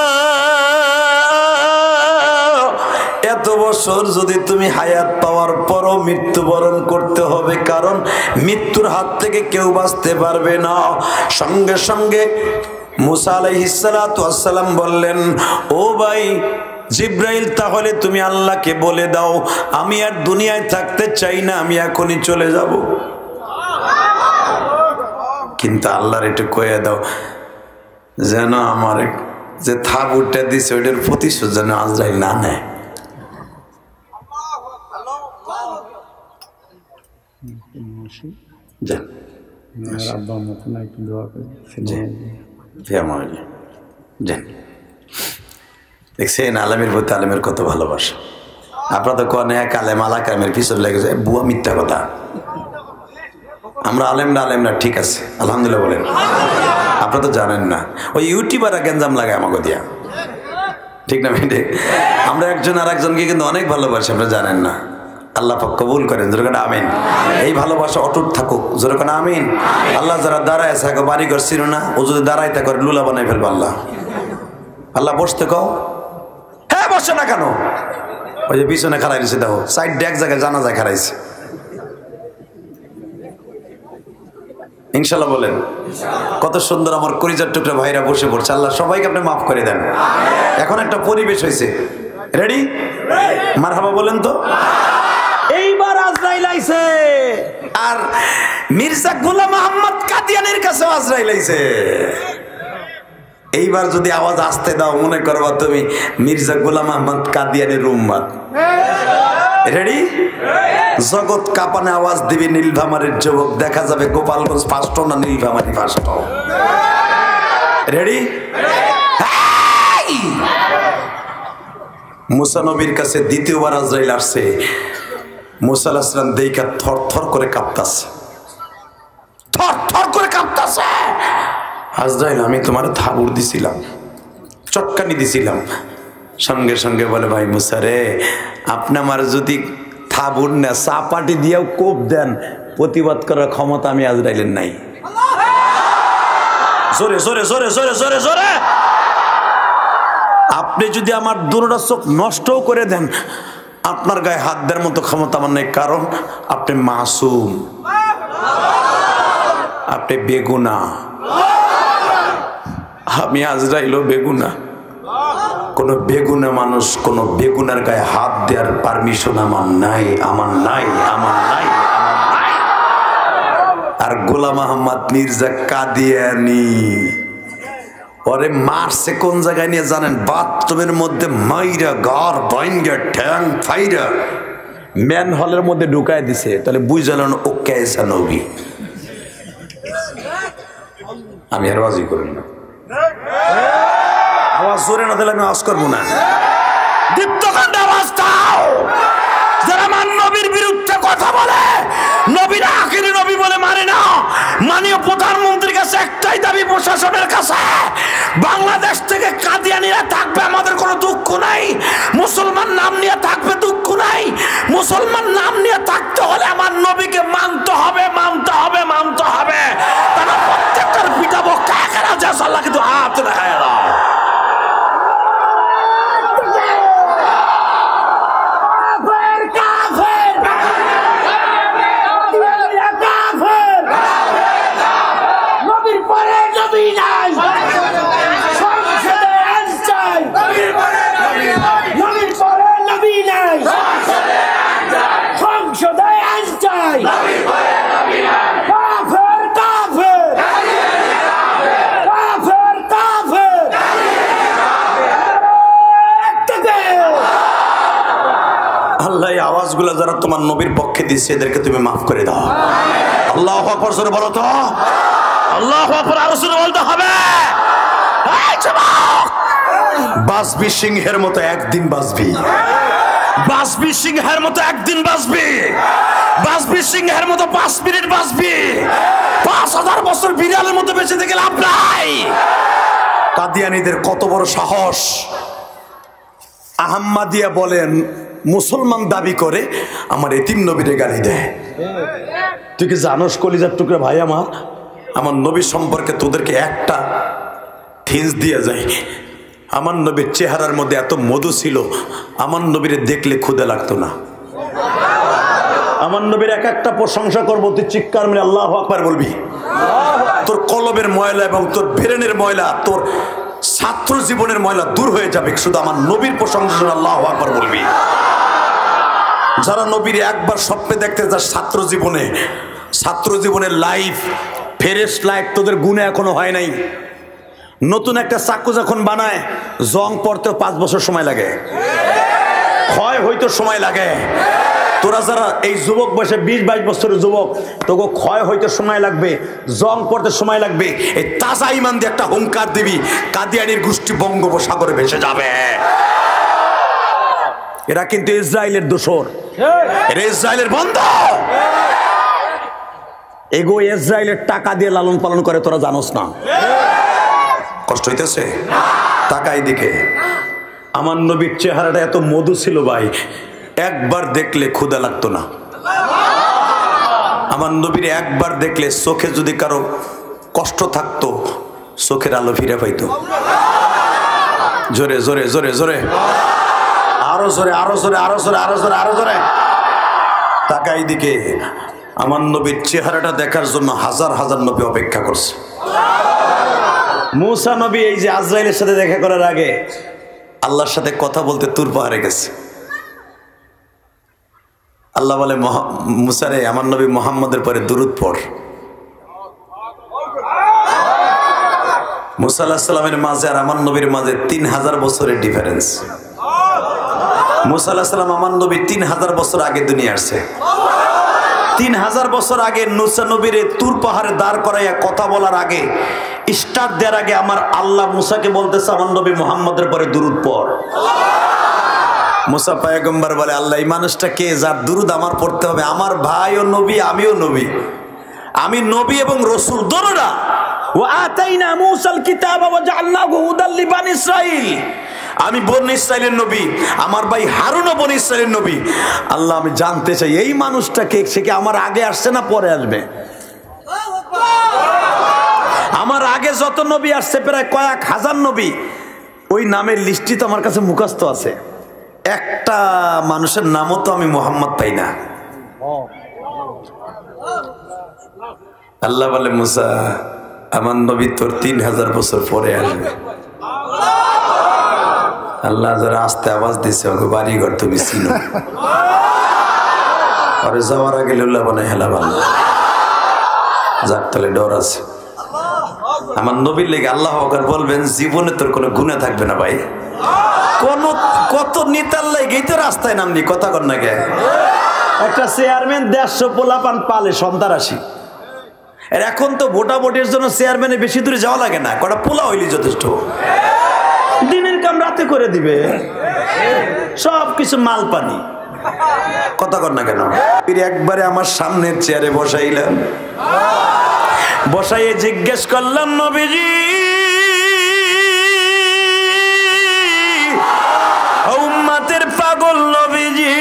Speaker 1: এত বছর যদি তুমি হায়াত পাওয়ার পরও মৃত্যুবরণ করতে হবে, কারণ মৃত্যুর হাত থেকে কেউ বাঁচতে পারবে না। সঙ্গে সঙ্গে মুসা আলাইহিস সালাতু ওয়াস সালাম বললেন, ও ভাই জিব্রাইল, তাহলে তুমি আল্লাহকে বলে দাও আমি আর দুনিয়ায় থাকতে চাই না, আমি এখনই চলে যাব। কিন্তু আল্লাহর একটু কয়ে দাও যেন আমার যে থাবুরটা দিছে ওইটার প্রতিশোধ যেন আজরাইল না নেয়। দেখছেন আলেমের প্রতি আলেমের কত ভালোবাসা। আপনার তো কোন এক আলেম আলাকামের পিছনে লেগেছে, বুয়া মিথ্যা কথা। আমরা আলেম না আলেম না ঠিক আছে, আলহামদুলিল্লাহ বলেন। আপনারা তো জানেন না, ওই ইউটিউবাররা গেঞ্জাম লাগায় আমাকে দিয়া, ঠিক না বেটে? আমরা একজন আর একজনকে কিন্তু অনেক ভালোবাসি, আপনারা জানেন না। আল্লাহ পাক কবুল করেন, জোরে কোন আমিন। এই ভালোবাসা অটুট থাকুক, জোরে কোন আমিন। আল্লাহ যারা দাঁড়ায় আছে বাড়ি ঘর ছিল না, ও যদি দাঁড়াইতে করে লুলা বানাই ফেলবো আল্লাহ। আল্লাহ বসতে কও, হ্যাঁ বসে না কেন? ওই যে পিছনে খারাইছে, দেখো সাইড এক জায়গায় জানা যায় খারাইছে। ইনশাল্লাহ বলেন। কত সুন্দর আমার কলিজার টুকরা ভাইরা বসে পড়ছে। আল্লাহ সবাইকে আপনি মাফ করে দেন। এখন একটা পরিবেশ হয়েছে, রেডি? মারহাবা বলেন তো। এইবার আজরাইল আইছে, আর মির্জা গোলাম আহমদ কাদিয়ানির কাছে আজরাইল আইছে। এইবার যদি আওয়াজ আসতে দাও, মনে করবা তুমি মির্জা গোলাম আহমদ কাদিয়ানির উম্মত। রেডি? জগৎ কাঁপানে আওয়াজ দিবি নীলভামারীর যুবক, দেখা যাবে গোপালগঞ্জ ফার্স্ট না নীলভামারী ফার্স্ট। রেডি? মুসা নবীর কাছে দ্বিতীয়বার আজরাইল আসছে। মুসা আলাইহিস সালাম দেইখা থর থর করে কাঁপতাছে, থর থর করে কাঁপতাছে। আজরাইল, আমি তোমার থাবুর দিছিলাম, চটকানি দিছিলাম। সঙ্গে সঙ্গে বলে, ভাই মুসা রে, আপনি আমার যদি থাবুর না চাপাটি দিয়েও কোপ দেন, প্রতিবাদ করার ক্ষমতা আমি আজরাইলের নাই। জোরে জোরে জোরে জোরে জোরে জোরে। আপনি যদি আমার দুটোটা চোখ নষ্টও করে দেন, আপনার গায়ে হাত দেওয়ার মতো ক্ষমতা আমার নেই, কারণ আপনি মাসুম, আপনি বেগুনা। আমি আজরাইলও বেগুনা। কোন বেগুনা মানুষ কোন বেগুনার গায়ে হাত দেওয়ার পারমিশন আমার নাই, আমার নাই, আমার নাই, আমার নাই। আর গোলাম আহমদ মির্জা কাদিয়ানি ওরে মারছে কোন জায়গায় নিয়ে জানেন? বাথরুমের মধ্যে মাইরা গার বাইঙ্গা ঠ্যাং ফাইরা ম্যান হলের মধ্যে ঢুকায় দিছে, তাহলে বুঝলেন ও কেসা নবী। আমি আর আওয়াজই করি না, আওয়াজ জোরে না দিলে আমি আওয়াজ করবো না। দীপ্তকণ্ঠে আওয়াজ দাও যারা আমার নবীর বিরুদ্ধে কথা বলে, নবীর আখিরি নবী বলে মানে না। মাননীয় প্রধানমন্ত্রীর কাছে একটাই দাবি, প্রশাসনের কাছে, বাংলাদেশ থেকে কাদিয়ানীরা থাকবে, আমাদের কোনো দুঃখ নাই। মুসলমান নাম নিয়ে থাকবে, দুঃখ নাই। মুসলমান নাম নিয়ে থাকতে হলে আমার নবীকে মানতে হবে, মানতে হবে, মানতে হবে। তারা প্রত্যেকটার পিটাবো কাকেরা যা সাল্লাহ, কিন্তু হাত দেখায় দাও। আওয়াজগুলো যারা তোমার নবীর পক্ষে দিচ্ছে এদেরকে তুমি মাফ করে দাও। আল্লাহু আকবার জোরে বলো তো, আল্লাহু আকবার আরো জোরে বলতে হবে। এই যুবক, বাসবি সিংহের মতো একদিন বাসবি, বাসবি সিংহের মতো একদিন বাসবি, বাসবি সিংহের মতো পাঁচ মিনিট বাসবি। পাঁচ হাজার বছর বিড়ালের মতো বেঁচে থেকে লাভ নাই। কাদিয়ানীদের কত বড় সাহস! আহম্মদিয়া বলেন মুসলমান দাবি করে আমার এতিম নবীরে গালি দেয়। তুই কি জানোস কলিজার টুকরা ভাই আমার, আমার নবী সম্পর্কে তোদেরকে একটা থিন্স দিয়ে যায়। আমার নবীর চেহারার মধ্যে এত মধু ছিল, আমার নবীরে দেখলে ক্ষুধা লাগতো না। আমার নবীর এক একটা প্রশংসা করবো, তুই চিৎকার মেরে আল্লাহু আকবার বলবি। তোর কলবের ময়লা এবং তোর ব্রেনের ময়লা, তোর ছাত্র জীবনের ময়লা দূর হয়ে যাবে শুধু আমার নবীর প্রশংসা আল্লাহু আকবার বলবি। যারা নবীর একবার স্বপ্নে দেখতে যার ছাত্র জীবনে, ছাত্র জীবনের লাইফ ফ্রেশ লাইফ তোদের গুণে এখনো হয় নাই। নতুন একটা চাকু যখন বানায় জং পড়তেও পাঁচ বছর সময় লাগে, ক্ষয় হইতে সময় লাগে। তোরা যারা এই যুবক বয়সে বিশ বাইশ বছরের যুবক, তোকে ক্ষয় হইতে সময় লাগবে, জং পড়তে সময় লাগবে। এই তাজা ইমান দিয়ে একটা হুঙ্কার দিবি, কাদিয়ানীর গোষ্ঠী বঙ্গোপসাগরে ভেসে যাবে। এরা কিন্তু ইসরায়েলের দোসর, এরা ইসরায়েলের বন্ধু। এগো ইসরায়েলের টাকা দিয়ে লালন পালন করে, তোরা জানোস না? কষ্ট হইতেছে টাকা এদিকে। আমার নবীর চেহারাটা এত মধু ছিল ভাই, একবার দেখলে ক্ষুধা লাগতো না। আমার নবীর একবার দেখলে চোখে যদি কারো কষ্ট থাকতো চোখের আলো ফিরে পাইতো। জোরে জোরে জোরে জোরে আরো জোরে আরো জোরে আরো জোরে আরো জোরে আরো জোরে টাকা এদিকে। আমার নবীর চেহারাটা দেখার জন্য হাজার হাজার নবী অপেক্ষা করছে। মুসা নবী এই যে আজরাইলের সাথে দেখা করার আগে আল্লাহর সাথে কথা বলতে তুর পাহাড়ে গেছে। আল্লাহ বলে মুসারে আমার নবী মুহাম্মদের পরে দুরূদ পড়। মুসা আলাইহিস সালামের মাঝে আর আমার নবীর মাঝে তিন হাজার বছরের ডিফারেন্স। মুসা আলাইহিস সালাম আমার নবী তিন হাজার বছর আগে দুনিয়া আসছে। তিন হাজার বছর আগে মুসা নবীরে তুর পাহাড়ে দাঁড় করাইয়া কথা বলার আগে, স্টার্ট দেওয়ার আগে আমার আল্লাহ মুসাকে বলতেছে আমার নবী মুহাম্মদের পরে দুরূদ পড়। মুসা পয়গম্বর বলে আল্লাহ এই মানুষটা কে যার দুরূদ আমার পড়তে হবে? আমার ভাইও নবী, আমিও নবী, আমি নবী এবং রাসূল দোনোটা। ওয়া আতাইনা মূসাল কিতাবা ওয়া জাআলনাহু হুদাল লিবানি ইসরাঈল। আমি বনি ইসরাইলের নবী, আমার ভাই হারুনও বনি ইসরাইলের নবী। আল্লাহ আমি জানতে চাই এই মানুষটা কে, সে কি আমার আগে আসছে না পরে আসবে? আমার আগে যত নবী আসছে প্রায় কয়েক হাজার নবী, ওই নামের লিস্টটি তো আমার কাছে মুখস্থ আছে। একটা মানুষের নামও তো আমি মুহাম্মদ পাই না। আল্লাহ বলে মুসা আমার নবী তোর তিন হাজার বছর পরে আসবে। আল্লাহ যারা আসতে আওয়াজ দিছে ওকে বাড়ি ঘর তুমি চিনো, পরে যাওয়ার আগে লুল্লা বানাই হেলা ভালো যাক, তাহলে ডর আছে। আমার নবীর লেগে আল্লাহ বলবেন জীবনে তোর কোনো গুনাহ থাকবে না ভাই। কোন কত নেতার লাগেই তো রাস্তায় নামনি, কথা কর না কে? একটা চেয়ারম্যান দেড়শো পোলাপান পালে সন্তারাশি। আর এখন তো ভোটাভুটির জন্য চেয়ারম্যানে বেশি দূরে যাওয়া লাগে না, কটা পোলা হইলি যথেষ্ট। দিনের কাম রাতে করে দিবে, সব কিছু মাল পানি, কথা কর না কেন? একবারে আমার সামনের চেয়ারে বসাইলাম, বসাইয়ে জিজ্ঞেস করলাম, নবীজি উম্মতের পাগল নবীজি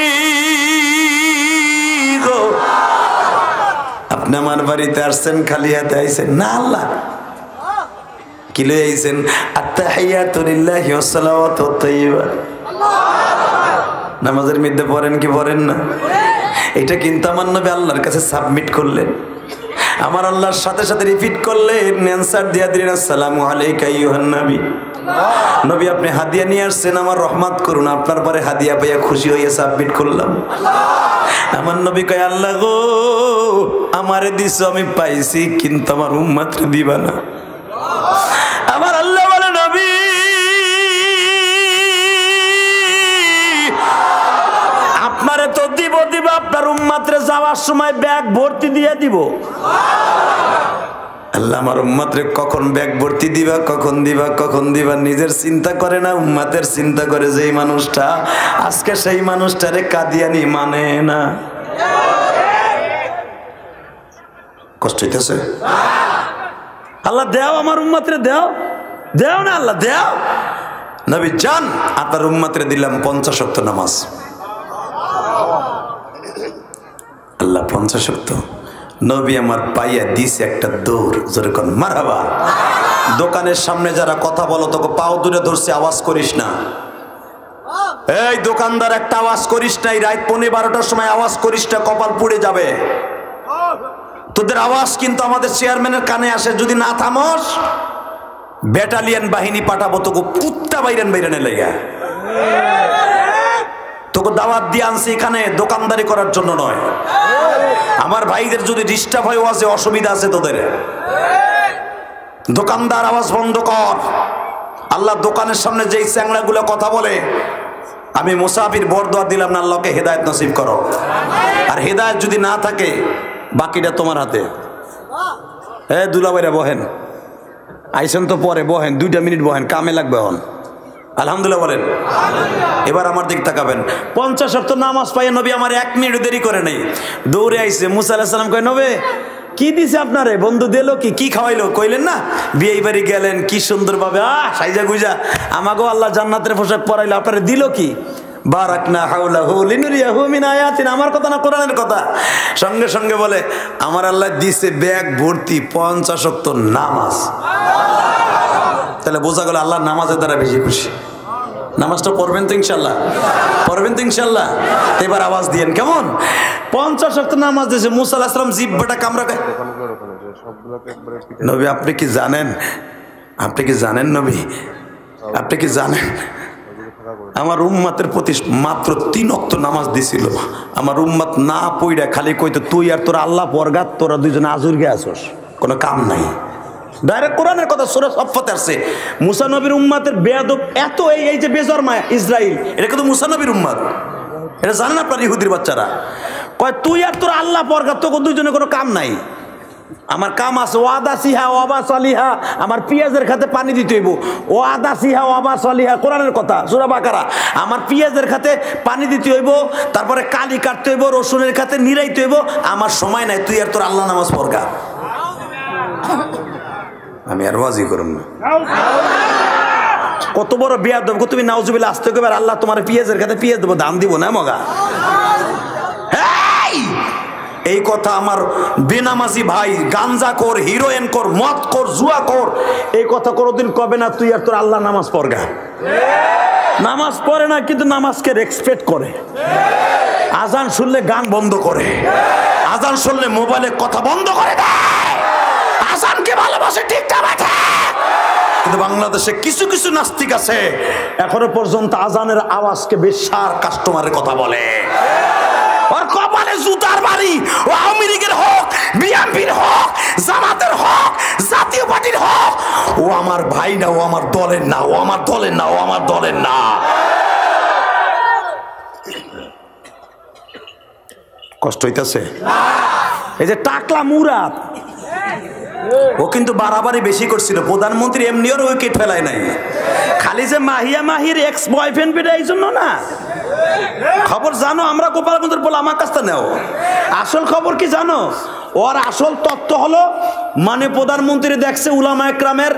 Speaker 1: গো, আপনি আমার বাড়িতে আসছেন খালি হাতে আইছেন না? আল্লাহ কি লই আইছেন? আত্তাহিয়াতু লিল্লাহি ওয়াস সালাওয়াতু তাইয়্যিবা। নামাজের মধ্যে পড়েন কি পড়েন না? এটা কিন্তু আমার নবী আল্লাহর কাছে সাবমিট করলেন, আমার আল্লাহর সাথে সাথে রিপিট করলেন, অ্যানসার দিয়া দিলেন, আসসালামু আলাইকা আইয়ুহান নবী। নবী আপনি হাদিয়া নিয়ে আসছেন, আমার রহমত করুন। আপনার পরে হাদিয়া পাইয়া খুশি হইয়া সাবমিট করলাম। আমার নবী কয়, আল্লাহ গো আমারে দিছো আমি পাইছি, কিন্তু আমার উম্মতকে দিবা না। আমার আল্লাহ বলে, নবী আপনারে তো দিব দিব, আপনার উম্মতরে যাওয়ার সময় ব্যাগ ভর্তি দিয়ে দিব। আল্লাহ আমার উম্মতরে কখন ব্যাগ ভর্তি দিবা, কখন দিবা, কখন দিবা নিজের চিন্তা করে না, উম্মতের চিন্তা করে। যেই মানুষটা আজকে সেই মানুষটারে কাদিয়ানি মানে না। কষ্ট হইতেছে? আল্লাহ দেও আমার উম্মতরে, দেও দেও না আল্লাহ দেও। নবী জান আপনার উম্মতরে দিলাম পঞ্চাশ ওয়াক্ত নামাজ। আল্লাহ পঞ্চাশ ওয়াক্ত। নবী আমার পাইয়া দিছে একটা দৌড়, যেরকম মারহাবা। দোকানের সামনে যারা কথা বলো তোকে পাও দূরে ধরছে, আওয়াজ করিস না। এই দোকানদার একটা আওয়াজ করিস না, রাত পৌনে বারোটার সময় আওয়াজ করিস না, কপাল পুড়ে যাবে। তোদের আওয়াজ কিন্তু আমাদের চেয়ারম্যানের কানে আসে, যদি না থামস ব্যাটালিয়ন বাহিনী পাঠাবো তোকে কুত্তা বাইরেন বাইরেনে লেগা। তোকে দাওয়াত দিয়ে আনছি এখানে দোকানদারি করার জন্য নয়। আমার ভাইদের যদি ডিস্টার্ব হয় আছে, অসুবিধা আছে তোদের। দোকানদার আওয়াজ বন্ধ কর। আল্লাহ দোকানের সামনে যেই চ্যাংড়াগুলো কথা বলে, আমি মুসাফির বরদোয়া দিলাম না, আল্লাহকে হেদায়েত নসিব করো। আর হেদায়েত যদি না থাকে বাকিটা তোমার হাতে। এ দুলাভাইরা বহেন, আইসেন তো পরে বহেন, দুইটা মিনিট বহেন, কামে লাগবে হন। আলহামদুলিল্লাহ বলেন। এবার আমার দিক তাকাবেন। পঞ্চাশ ওয়াক্ত নামাজ পাইয়ে নবী আমার এক মিনিট দেরি করে নেই, দৌড়ে আইছে। মুসা আলাইহিস সালাম কয়, নবী কি দিছে আপনারে? বন্ধু দিল কি? কি খাওয়াইলো? কইলেন না বিয়ে বাড়ি গেলেন, কি সুন্দর ভাবে আহ সাইজা গুইজা আমাকেও আল্লাহ জান্নাতের পোশাক পরাইলো, আপনারে দিল কি? বারাকনা হাওলাহু লিনুরিয়াহু মিন আয়াতিনা। আমার কথা না, কোরআনের কথা। সঙ্গে সঙ্গে বলে, আমার আল্লাহ দিছে ব্যাগ ভর্তি পঞ্চাশ ওয়াক্ত নামাজ। তাহলে বোঝা গেল আল্লাহ নামাজের দ্বারা বেশি খুশি। নামাজটা পড়বেন তো ইনশাল্লাহ, পড়বেন তো ইনশাল্লাহ। এবার আওয়াজ দিয়েন কেমন? পঞ্চাশ ওয়াক্ত নামাজ দিয়েছে। মুসা আলাইহিস সালাম জিহ্বাটা কামড়া খায়। নবী আপনি কি জানেন, আপনি কি জানেন নবী, আপনি কি জানেন আমার উম্মতের প্রতি মাত্র তিন ওয়াক্ত নামাজ দিছিল। আমার উম্মত না পইড়া খালি কইতো তুই আর তোর আল্লাহ পরগাত, তোরা দুইজনে আজুর গে আসোস, কোনো কাম নাই। ডাইরেক্ট কোরআনের কথা সূরা সফফাতে আছে। মুসা নবীর উম্মতের বেয়াদব এত, এই এই যে বেজরমা ইসরাইল, এটা কিন্তু মুসা নবীর উম্মত। এটা জানেন আপনার ইহুদির বাচ্চারা? কয় তুই আর তোর আল্লাহ পরগাত, তোকে দুইজনে কোনো কাম নাই। আমার কাম আছে। ওয়াদা সিহা ওয়াবা সালিহা, আমার পেঁয়াজের খাতে পানি দিতে হইব। ওয়াদা সিহা ওয়াবা সালিহা, কোরআনের কথা সূরা বাকারা। আমার পেঁয়াজের খাতে পানি দিতে হইব, তারপরে কালি কাটতে হইব, রসুনের খাতে নিরাইতে হইব। আমার সময় নাই, তুই আর তোর আল্লাহ নামাজ পড়গা। আমি আর ওয়াজি করুম না। কত বড় বেয়াদব গো তুমি! নাউজুবিল্লাহ। আসতে কইবে আল্লাহ তোমার পেঁয়াজের খাতে পেঁয়াজ দেবো, দাম দিব না মগা। এই কথা আমার বেনামাজি ভাই, গাঞ্জা কর, হিরোইন কর, মদ কর, জুয়া কর, এই কথা কোনোদিন কবে না তুই আর তোর আল্লাহ নামাজ পড়গা। নামাজ পড়ে না, কিন্তু নামাজকে রেসপেক্ট করে। আজান শুনলে গান বন্ধ করে, আজান শুনলে মোবাইলে কথা বন্ধ করে দেয়, আজানকে ভালোবাসে। ঠিক না বেঠা? কিন্তু বাংলাদেশে কিছু কিছু নাস্তিক আছে এখনো পর্যন্ত আজানের আওয়াজকে বেশার কাস্টমারের কথা বলে। ওর কপালে জুতার বাড়ি, ও আওয়ামী লীগের হোক, বিএনপির হোক, জামাতের হোক, জাতীয় পার্টির হোক, ও আমার ভাই না, ও আমার দলের না, ও আমার দলের না, ও আমার দলের না। কষ্ট হইতেছে? এই যে টাকলা মুরাদ, ও কিন্তু বাড়াবাড়ি বেশি করছিল। প্রধানমন্ত্রী এমনি ওর উইকেট ফেলায় নাই, খালি যে মাহিয়া মাহির এক্স বয়ফ্রেন্ড বেটা এই জন্য না। খবর জানো? আমরা গোপালগঞ্জের বলে আমার কাছটা নেও। আসল খবর কি জানো? ওর আসল তত্ত্ব হলো, মানে প্রধানমন্ত্রী দেখছে উলামা একরামের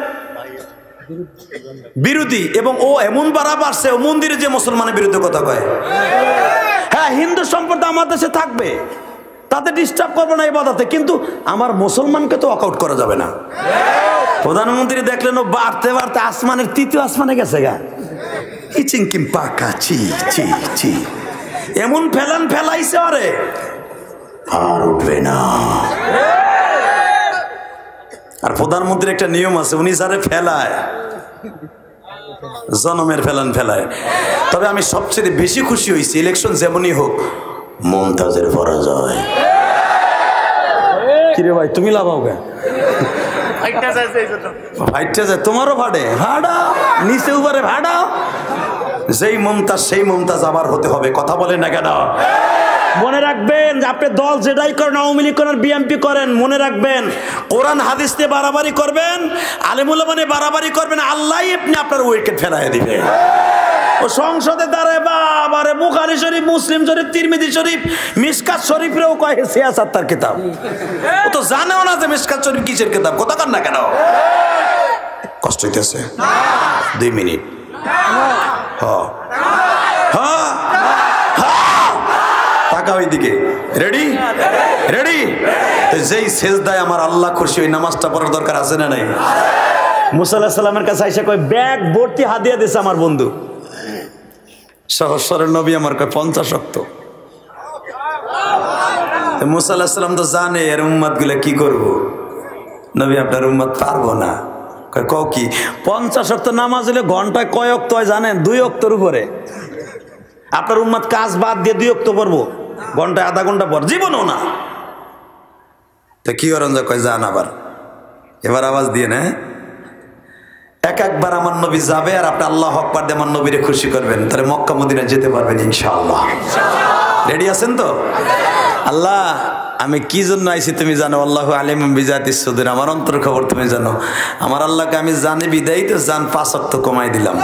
Speaker 1: বিরোধী, এবং ও এমন বাড়া বাড়ছে, ও মন্দিরে যে মুসলমানের বিরুদ্ধে কথা কয়। হ্যাঁ, হিন্দু সম্প্রদায় আমার দেশে থাকবে, তাতে ডিস্টার্ব করবো না ইবাদতে, কিন্তু আমার মুসলমানকে তো ওয়াকআউট করা যাবে না। প্রধানমন্ত্রী দেখলেন ও বাড়তে বাড়তে আসমানের তৃতীয় আসমানে গেছে গা, চিংকিম পাকা চি চি চি, এমন ফেলান ফেলাইছে ওরে, আর উঠবে না। আর প্রধানমন্ত্রীর একটা নিয়ম আছে, উনি যারে ফেলায় জনমের ফেলান ফেলায়। তবে আমি সবচেয়ে বেশি খুশি হয়েছি, ইলেকশন যেমনই হোক, মমতাজের পরাজয়। কিরে ভাই, তুমি লাভাও কে? তোমারও ভাড়ে ভাড়া, নিচে উপরে ভাড়া। যেই মমতাজ সেই মমতাজ আবার হতে হবে, কথা বলেন না কেন? মনে রাখবেন যে আপনি দল যেটাই করেন, আওয়ামী লীগ করেন, বিএনপি করেন, মনে রাখবেন কোরআন হাদিস নিয়ে বাড়াবাড়ি করবেন, আলেম উলামা নিয়ে বাড়াবাড়ি করবেন, আল্লাহই আপনি আপনার উইকেট ফেলাই দিবে। ও সংসদে দাঁড়ায় বাবারে বুখারী শরীফ, মুসলিম শরীফ, তিরমিজি শরীফ, মিশকাত শরীফেও কয় সিয়াসাত তার কিতাব। ও তো জানেও না যে মিশকাত শরীফ কিসের কিতাব, কথা কান না কেন? কষ্ট হইতেছে? দুই মিনিট। হ্যাঁ হ্যাঁ হ্যাঁ, তাকা ওইদিকে। Ready ready? যেই সেজদায় আমার আল্লাহ খুশি, ওই নামাজটা পড়ার দরকার আছে না নাই? মুসা আলাইহিস সালামের কাছে আইসা কয় ব্যাগ ভর্তি হাদিয়া দিছে আমার বন্ধু। সহস্রের নবী আমার কয় পঞ্চাশ রক্ত। মুসা আলাইহিস সালাম তো জানে এর উম্মত গুলা কি করবো, নবী আপনার উম্মত পারবো না। কয় কও কি? পঞ্চাশ রক্ত নামাজ হলে ঘন্টায় কয় অক্ত হয় জানেন? দুই অক্তর উপরে। আপনার উম্মত কাজ বাদ দিয়ে দুই অক্ত পড়বো, ঘন্টায় আধা ঘন্টা পর, জীবনও না। তো কি করেন? কয় যান আবার, এবার আওয়াজ দিয়ে না, এক একবার আমার নবী যাবে আর আপনি আল্লাহ আকবার দিয়ে আমার নবীরে খুশি করবেন, তাহলে মক্কা মদিনা যেতে পারবেন ইনশাআল্লাহ। রেডি আছেন তো? আল্লাহ আমি কি জন্য আইছি তুমি জানো, আল্লাহু আলিমুম বিজাতিস সুদূর, আমার অন্তর খবর তুমি জানো। আমার আল্লাহকে আমি জানি বিদায়ী তো জান পাঁচ ওয়াক্ত কমাই দিলাম।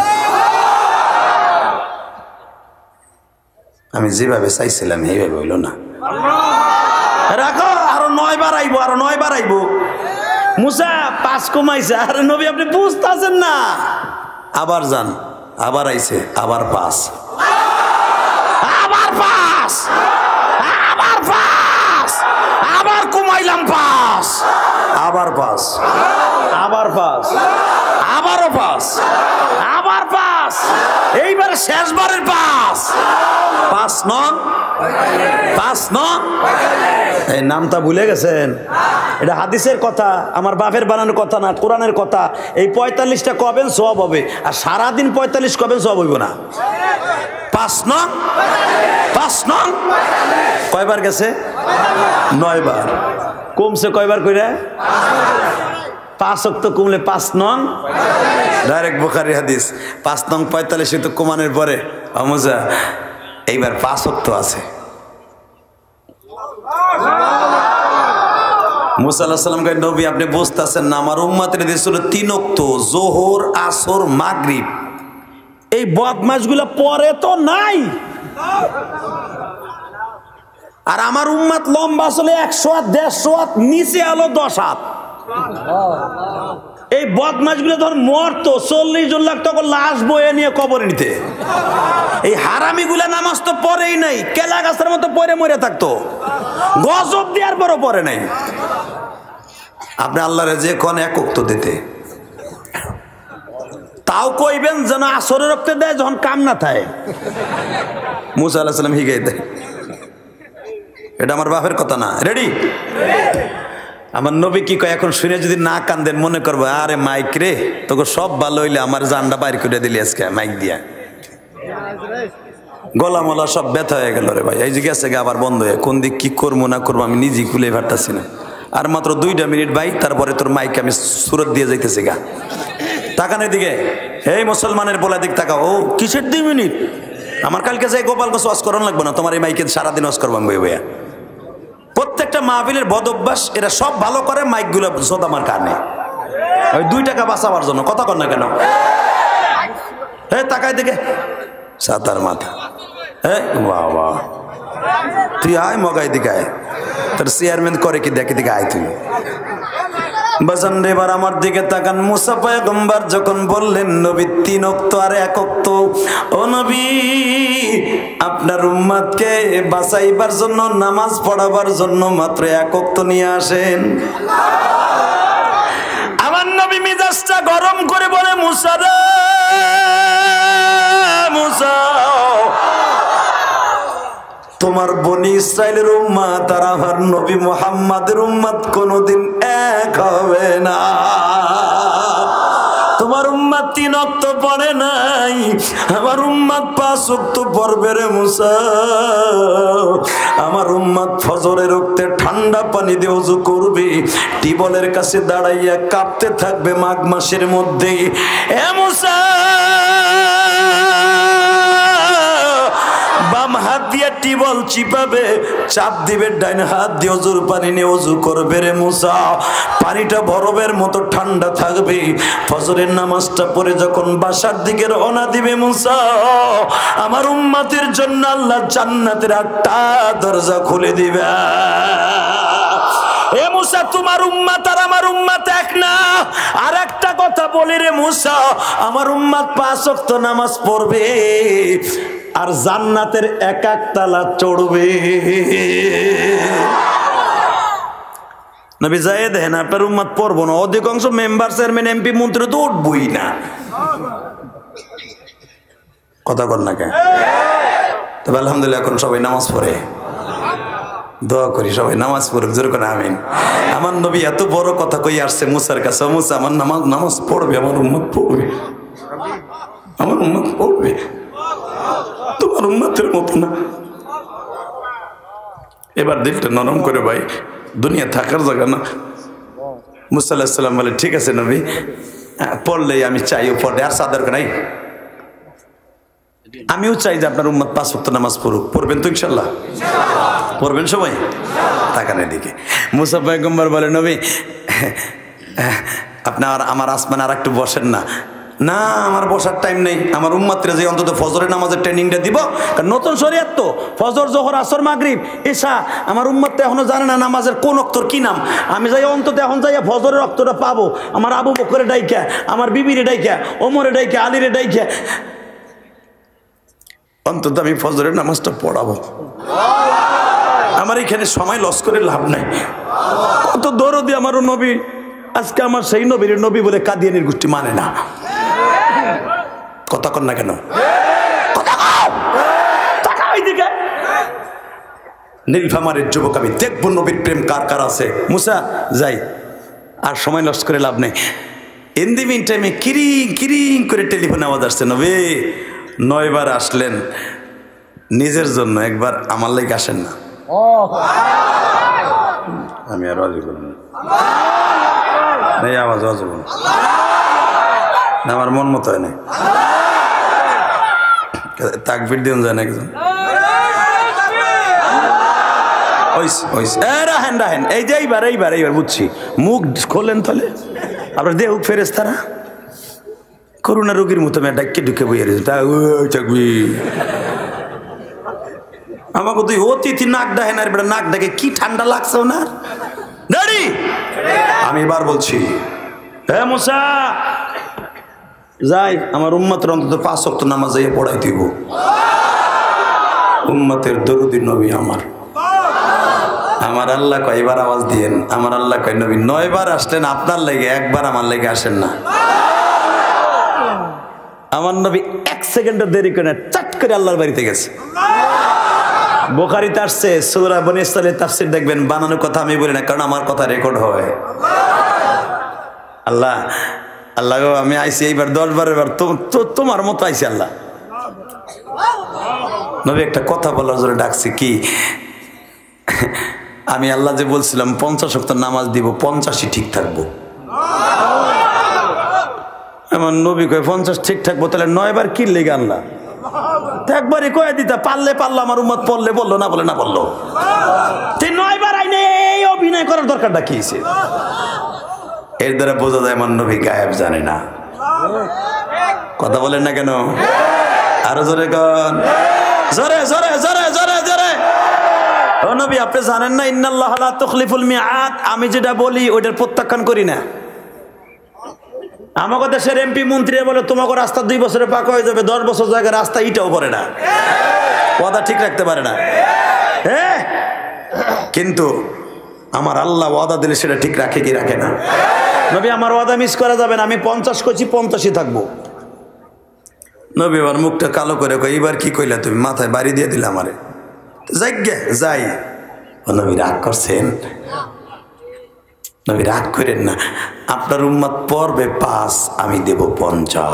Speaker 1: আমি যেভাবে চাইছিলাম এইভাবে হইল না। রাখো, আরো নয় বার আইবো, আরো নয় বার আইবো। মুসা পাঁচ কমাইছে, আর নবী আপনি বুঝতেছেন না। আবার যান, আবার আইছে, আবার পাঁচ, আবার পাঁচ, আবার পাঁচ, আবার কমাইলাম পাঁচ, আবার পাঁচ, আবার পাঁচ, আবারও পাঁচ, আবার পাঁচ, এইবার শেষবারের পাঁচ। পাঁচ নং, পাঁচ নং, এই নামটা ভুলে গেছেন? এটা হাদিসের কথা, আমার বাপের বানানোর কথা না, কোরআনের কথা। এই পঁয়তাল্লিশটা কবেন সওয়াব হবে, আর সারাদিন পঁয়তাল্লিশ কবেন সওয়াব হইব না। পাঁচ নং, পাঁচ নং, কয়বার গেছে? নয় বার। কমছে কয়বার কইরা? পাঁচ ওয়াক্ত কমলে পাঁচ নং, ডাইরেক্ট বুখারী হাদিস। পাঁচ নং পঁয়তাল্লিশ তো কমানোর পরে আমজা এইবার পাঁচ ওয়াক্ত আছে। মুসা আলাইহিস সালাম কয় নবী আপনি বুঝতেছেন না, আমার উম্মতের দিয়েছিল তিন ওয়াক্ত, যোহর, আসর, মাগরিব। এই বদমাশগুলা পরে তো নাই। আর আমার উম্মত লম্বা চলে একশো হাত, দেড়শো হাত, নিচে আলো দশ হাত। এই বদমাশগুলো ধর মরতো, চল্লিশ জন লাখ তখন লাশ বয়ে নিয়ে কবরে নিতে। এই হারামিগুলা নামাজ তো পড়েই নাই, কেলা গাছের মতো পরে মরে থাকতো, গজব দেওয়ার পরও পরে নাই। আপনি আল্লাহরে যে কোন এক ওয়াক্ত দিতে, তাও কইবেন যেন আসরের রক্তে দেয় যখন কাম না থাকে। মুসা আলাইহিস সালাম হিগাই দেয়, এটা আমার বাপের কথা না। রেডি? আমার নবী কি কয়, এখন শুনে যদি না কান্দেন মনে করবো আরে মাইক রে তোকে সব ভালো হইলে আমার জানটা বাইর করে দিলি আজকে মাইক দিয়া, গলা মলা সব ব্যথা হয়ে গেল রে ভাই। এই যে গেছে আবার বন্ধ হয়ে, কোন দিক কি করবো না করবো আমি নিজেই খুলে পারতাছি না। আর মাত্র দুইটা মিনিট ভাই, তারপরে তোর মাইক আমি সুরত দিয়ে যাইতেছি গা। তাকানোর দিকে, এই মুসলমানের বলা দিক তাকাও। ও কিসের দুই মিনিট? আমার কালকে যাই গোপালগঞ্জ ওয়াজ করানো লাগবে না, তোমার এই মাইকে সারাদিন ওয়াজ করবাম বই বইয়া। প্রত্যেকটা মাহফিলের বদ অভ্যাস, এরা সব ভালো করে, মাইকগুলো জোত আমার কানে, ওই দুই টাকা বাঁচাবার জন্য। কথা কর না কেন? হ্যাঁ তাকাই দিকে, সাতার মাথা। হ্যাঁ বাবা, তুই আয় মগাই দিকে আয়, তোর চেয়ারম্যান করে কি দেখে দিকে আয় তুই। বাজান এবার আমার দিকে তাকান। মুসা পয়গম্বর যখন বললেন নবী তিন ওয়াক্ত আর এক ওয়াক্ত, ও নবী আপনার উম্মতকে বাঁচাইবার জন্য, নামাজ পড়াবার জন্য মাত্র এক ওয়াক্ত নিয়ে আসেন। আমার নবী মিজাজটা গরম করে বলে, মুসা রে মুসা, তোমার বনি ইসরাইলের উম্মত আর আমার নবী মুহাম্মাদের উম্মত কোনদিন এক হবে না। তোমার উম্মত তিন ওয়াক্ত পড়ে নাই, আমার উম্মত পাঁচ ওয়াক্ত পড়বে রে মুসা। আমার উম্মত ফজরের ওয়াক্তে ঠান্ডা পানি দিয়ে ওযু করবে, টিবলের কাছে দাঁড়াইয়া কাঁপতে থাকবে মাঘ মাসের মধ্যে। এ মুসা, বাম হাত দিয়ে টিবল চিপাবে, চাপ দিবে, ডাইন হাত দিয়ে ওযুর পানি নিয়ে ওযু করবে রে মুসা। পানিটা বরফের মতো ঠান্ডা থাকবে। ফজরের নামাজটা পড়ে যখন বাসার দিকে রওনা দিবে মুসা, আমার উম্মতের জন্য আল্লাহ জান্নাতের আটটা দরজা খুলে দিবে। এ মুসা, তোমার উম্মত আর আমার উম্মত এক না। আর একটা কথা বলি রে মুসা, আমার উম্মত পাঁচ ওয়াক্ত নামাজ পড়বে আর জান্নাতের এক এক তালা চড়বে। নবী যায় দেখেন আপনার উম্মত পড়বো না, অধিকাংশ মেম্বার চেয়ারম্যান এমপি মন্ত্রী তো উঠবই না। কথা কর না কেন? তবে আলহামদুলিল্লাহ এখন সবাই নামাজ পড়ে, দোয়া করি সবাই নামাজ পড়ুক, জোর করে আমিন। আমার নবী এত বড় কথা কই আসছে মুসার কাছে, মুসা আমার নামাজ নামাজ পড়বে, আমার উম্মত পড়বে, আমার উম্মত পড়বে, তোমার উম্মতের মতো না। এবার দিলটা নরম করে ভাই, দুনিয়া থাকার জায়গা না। মুসা আলাইহিস সালাম বলে, ঠিক আছে নবী, পড়লেই আমি চাইও পড়ে, আর সাদার নাই। আমিও চাই যে আপনার উম্মত পাঁচ ওয়াক্ত নামাজ পড়ুক। পড়বেন তো ইনশাল্লাহ? পড়বেন সবাই? তাকানের দিকে মুসা পয়গম্বর বলে, নবী আপনার আমার আসমানে আর একটু বসেন না। না, আমার বসার টাইম নেই, আমার উম্মতরে যে অন্তত ফজরের নামাজের ট্রেনিংটা দিব, কারণ নতুন শরিয়াত তো, ফজর জোহর আসর মাগরিব এশা, আমার উম্মত তো এখনো জানে না নামাজের কোন অক্তর কি নাম। আমি যাই অন্তত এখন যাইয়া ফজরের অক্তটা পাবো, আমার আবু বকরের ডাইকা, আমার বিবিরে ডাইকা, ওমরে ডাইকা, আলীরে ডাইকা, অন্তত আমি ফজরের নামাজটা পড়াবো। আমার এখানে সময় লস করে লাভ নাই। কত দরদি আমার নবী, আজকে আমার সেই নবীর নবী বলে কাদিয়ানির গোষ্ঠী মানে না। কথা কর না কেন? নীলফামারের যুবক, আমি দেখবো নবীর প্রেম কার কার আছে। মুসা যাই, আর সময় লস করে লাভ নেই। ইন দি মিন টাইমে কিরিং কিরিং করে টেলিফোন আওয়াজ আসছে, নবী নয়বার আসলেন নিজের জন্য, একবার আমার লাগে আসেন না। আমি আর রাজি করব না, এই আওয়াজ রাজি করব না, আমার মন মতো হয় না। তাকবীর দিন যায় না একজন, রাহেন রাহেন, এই যে এইবার এইবার এইবার বুঝছি। মুখ খোলেন তাহলে আপনার দেহ ফেরেশতারা করোনা রোগীর মতো ডাক্কে ঢুকে বইয়ে রয়েছে। আমাকে তুই অতিথি নাক ডাহে না, নাক ডাকে কি ঠান্ডা লাগছে ওনার দাঁড়ি। আমি এবার বলছি, হ্যাঁ মুসা যাই, আমার উম্মতের অন্তত পাঁচ ওয়াক্ত নামাজ যাইয়ে পড়াই দিব। উম্মতের দরুদি নবী আমার, আমার আল্লাহ কয় এবার আওয়াজ দিয়েন, আমার আল্লাহ কয় নবী নয়বার আসলেন আপনার লেগে, একবার আমার লেগে আসেন না। আমার নবী এক সেকেন্ডের দেরি করে চাট করে আল্লাহর বাড়িতে গেছে। বুখারীতে আসছে, সূরা বনী ইসরাঈলের তাফসীর দেখবেন, বানানোর কথা আমি বলি না, কারণ আমার কথা রেকর্ড হয়। আল্লাহ আল্লাহ গো, আমি আইছি এইবার দশ বারের বার তোমার মতো আইছি। আল্লাহ নবী একটা কথা বলার জন্য ডাকছি, কি আমি আল্লাহ যে বলছিলাম পঞ্চাশ ওয়াক্ত নামাজ দিব পঞ্চাশই ঠিক থাকবো, আমার নবী কয় পঞ্চাশ ঠিক থাকবো, তাহলে নয়বার কি লেগে আনলা? একবারই কয়ে দিতা, পারলে পারলো, আমার উম্মত পড়লে বললো, না বলে না বললো। নয়বার আইনে এই অভিনয় করার দরকারটা কি? এর দ্বারা বোঝা যায় আমার নবী গায়েব জানে না। কথা বলেন না কেন? আরো জোরে কন, জোরে জোরে জোরে জোরে জোরে। ও নবী, আপনি জানেন না ইন্নাল্লাহ লা তুখলিফুল মিআদ, আমি যেটা বলি ওইটার প্রত্যাখ্যান করি না। আমাকে দেশের এমপি মন্ত্রী বলে তোমাকে রাস্তা দুই বছরে পাকা হয়ে যাবে, দশ বছর জায়গায় রাস্তা ইটাও করে না, কথা ঠিক রাখতে পারে না। হ্যাঁ, কিন্তু আমার আল্লাহ ওয়াদা দিলে সেটা ঠিক রাখে কি রাখে না? নবী, আমার ওয়াদা মিস করা যাবে না, আমি পঞ্চাশ করছি পঞ্চাশই থাকবো। নবী আমার মুখটা কালো করে কই, এবার কি কইলা তুমি? মাথায় বাড়ি দিয়ে দিলে আমারে, যাই গে যাই। ও নবী রাগ করছেন? নবী রাগ করেন না, আপনার উম্মত পড়বে পাঁচ, আমি দেব পঞ্চাশ।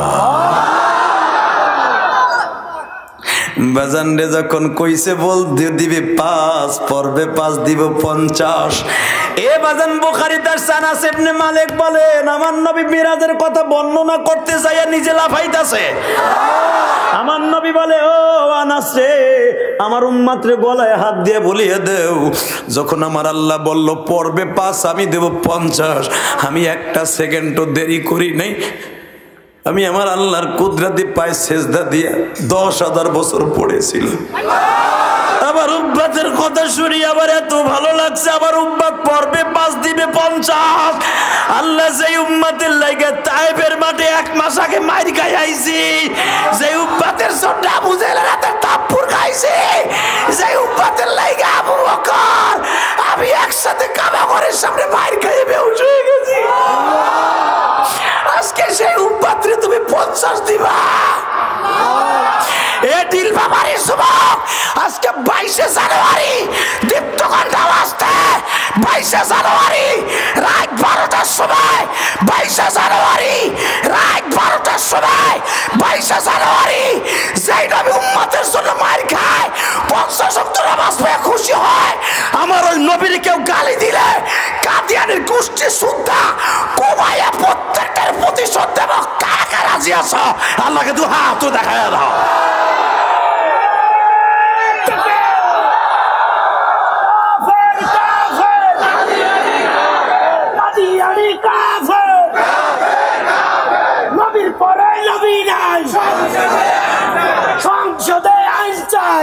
Speaker 1: বাজান রে যখন কইছে বল দিবে পাঁচ, পড়বে পাঁচ, দিব পঞ্চাশ। এ বাজান বুখারী তার আনাস ইবনে মালিক বলেন, আমার নবী মিরাজের কথা বর্ণনা করতে যাইয়া নিজে লাফাইতাছে। আমার নবী বলে, ও আনাস রে, আমার উম্মত রে গলায় হাত দিয়ে বলিয়ে দেও, যখন আমার আল্লাহ বলল পড়বে পাঁচ, আমি দেব পঞ্চাশ, আমি একটা সেকেন্ডও দেরি করি নাই। আমি আমার আল্লাহর কুদরতি পায়ে সেজদা দিয়ে দশ হাজার বছর পড়েছিল। আমার উম্মতের কথা শুনি আমার এত ভালো লাগছে, আমার উম্মত পড়বে পাঁচ, দিবে পঞ্চাশ। আল্লাহ যে উম্মতের লাইগা তায়েফের মাঠে এক মাস আগে মাইর খাই আইছি, যে উম্মতের জন্য আবু জেহেলের হাতে থাপ্পড় খাইছি, যে উম্মতের লাইগা আবু বকর আমি একসাথে কাবা ঘরের সামনে মাইর খাইয়ে বেহুশ হয়ে গেছি, আজকে সেই উম্মতরে তুমি পঞ্চাশ দিবা? এ দিল বাবারে যুবক, আজকে বাইশে জানুয়ারি দীপ্তকণ্ঠ আওয়াজতে, বাইশে জানুয়ারি রাত বারোটার সময়, বাইশে জানুয়ারি রাত বারোটার সময়, বাইশে জানুয়ারি যেই নবী উম্মতের জন্য মার খায়, পঞ্চাশ ওয়াক্ত নামাজ পড়ে খুশি হয়, আমার ওই নবীর কেউ গালি দিলে কাদিয়ানের গোষ্ঠী সুদ্ধা কোবাইয়া প্রত্যেকটার প্রতিশোধ দেব। কারা কারা রাজি আছো? আল্লাহকে দু হাত দেখায় দাও।
Speaker 2: নবীর পরে নবী নাই, সংসদে আইন চাই,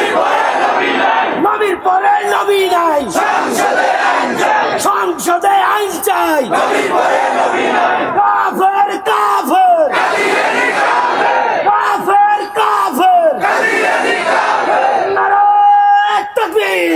Speaker 2: নবীর পরে নবী নাই, সংসদে আইন চাই। কাফের কাফের কাফের কাফের, নারায়ে তাকবীর।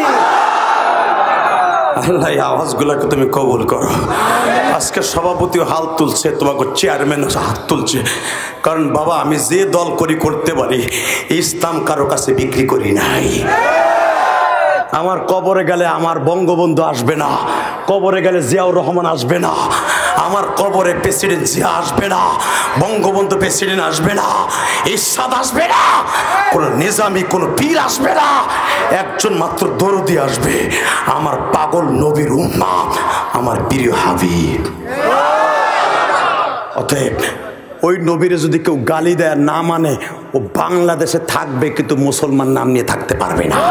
Speaker 1: আল্লাহ আওয়াজগুলাকে তুমি কবুল করো। আজকে সভাপতিও হাত তুলছে, তোমাকে চেয়ারম্যান হাত তুলছে, কারণ বাবা আমি যে দল করি করতে পারি, ইসলাম কারো কাছে বিক্রি করি নাই। আমার কবরে গেলে আমার বঙ্গবন্ধু আসবে না, কবরে গেলে জিয়াউর রহমান আসবে না, আমার কবরে প্রেসিডেন্ট জিয়া আসবে না, বঙ্গবন্ধু প্রেসিডেন্ট আসবে না, ইরশাদ আসবে না, কোন নিজামী কোন পীর আসবে না, একজন মাত্র দরদি আসবে, আমার পাগল নবীর উম্মত, আমার প্রিয় হাবিব। অতএব ওই নবীরে যদি কেউ গালি দেয় না মানে, ও বাংলাদেশে থাকবে কিন্তু মুসলমান নাম নিয়ে থাকতে পারবে না।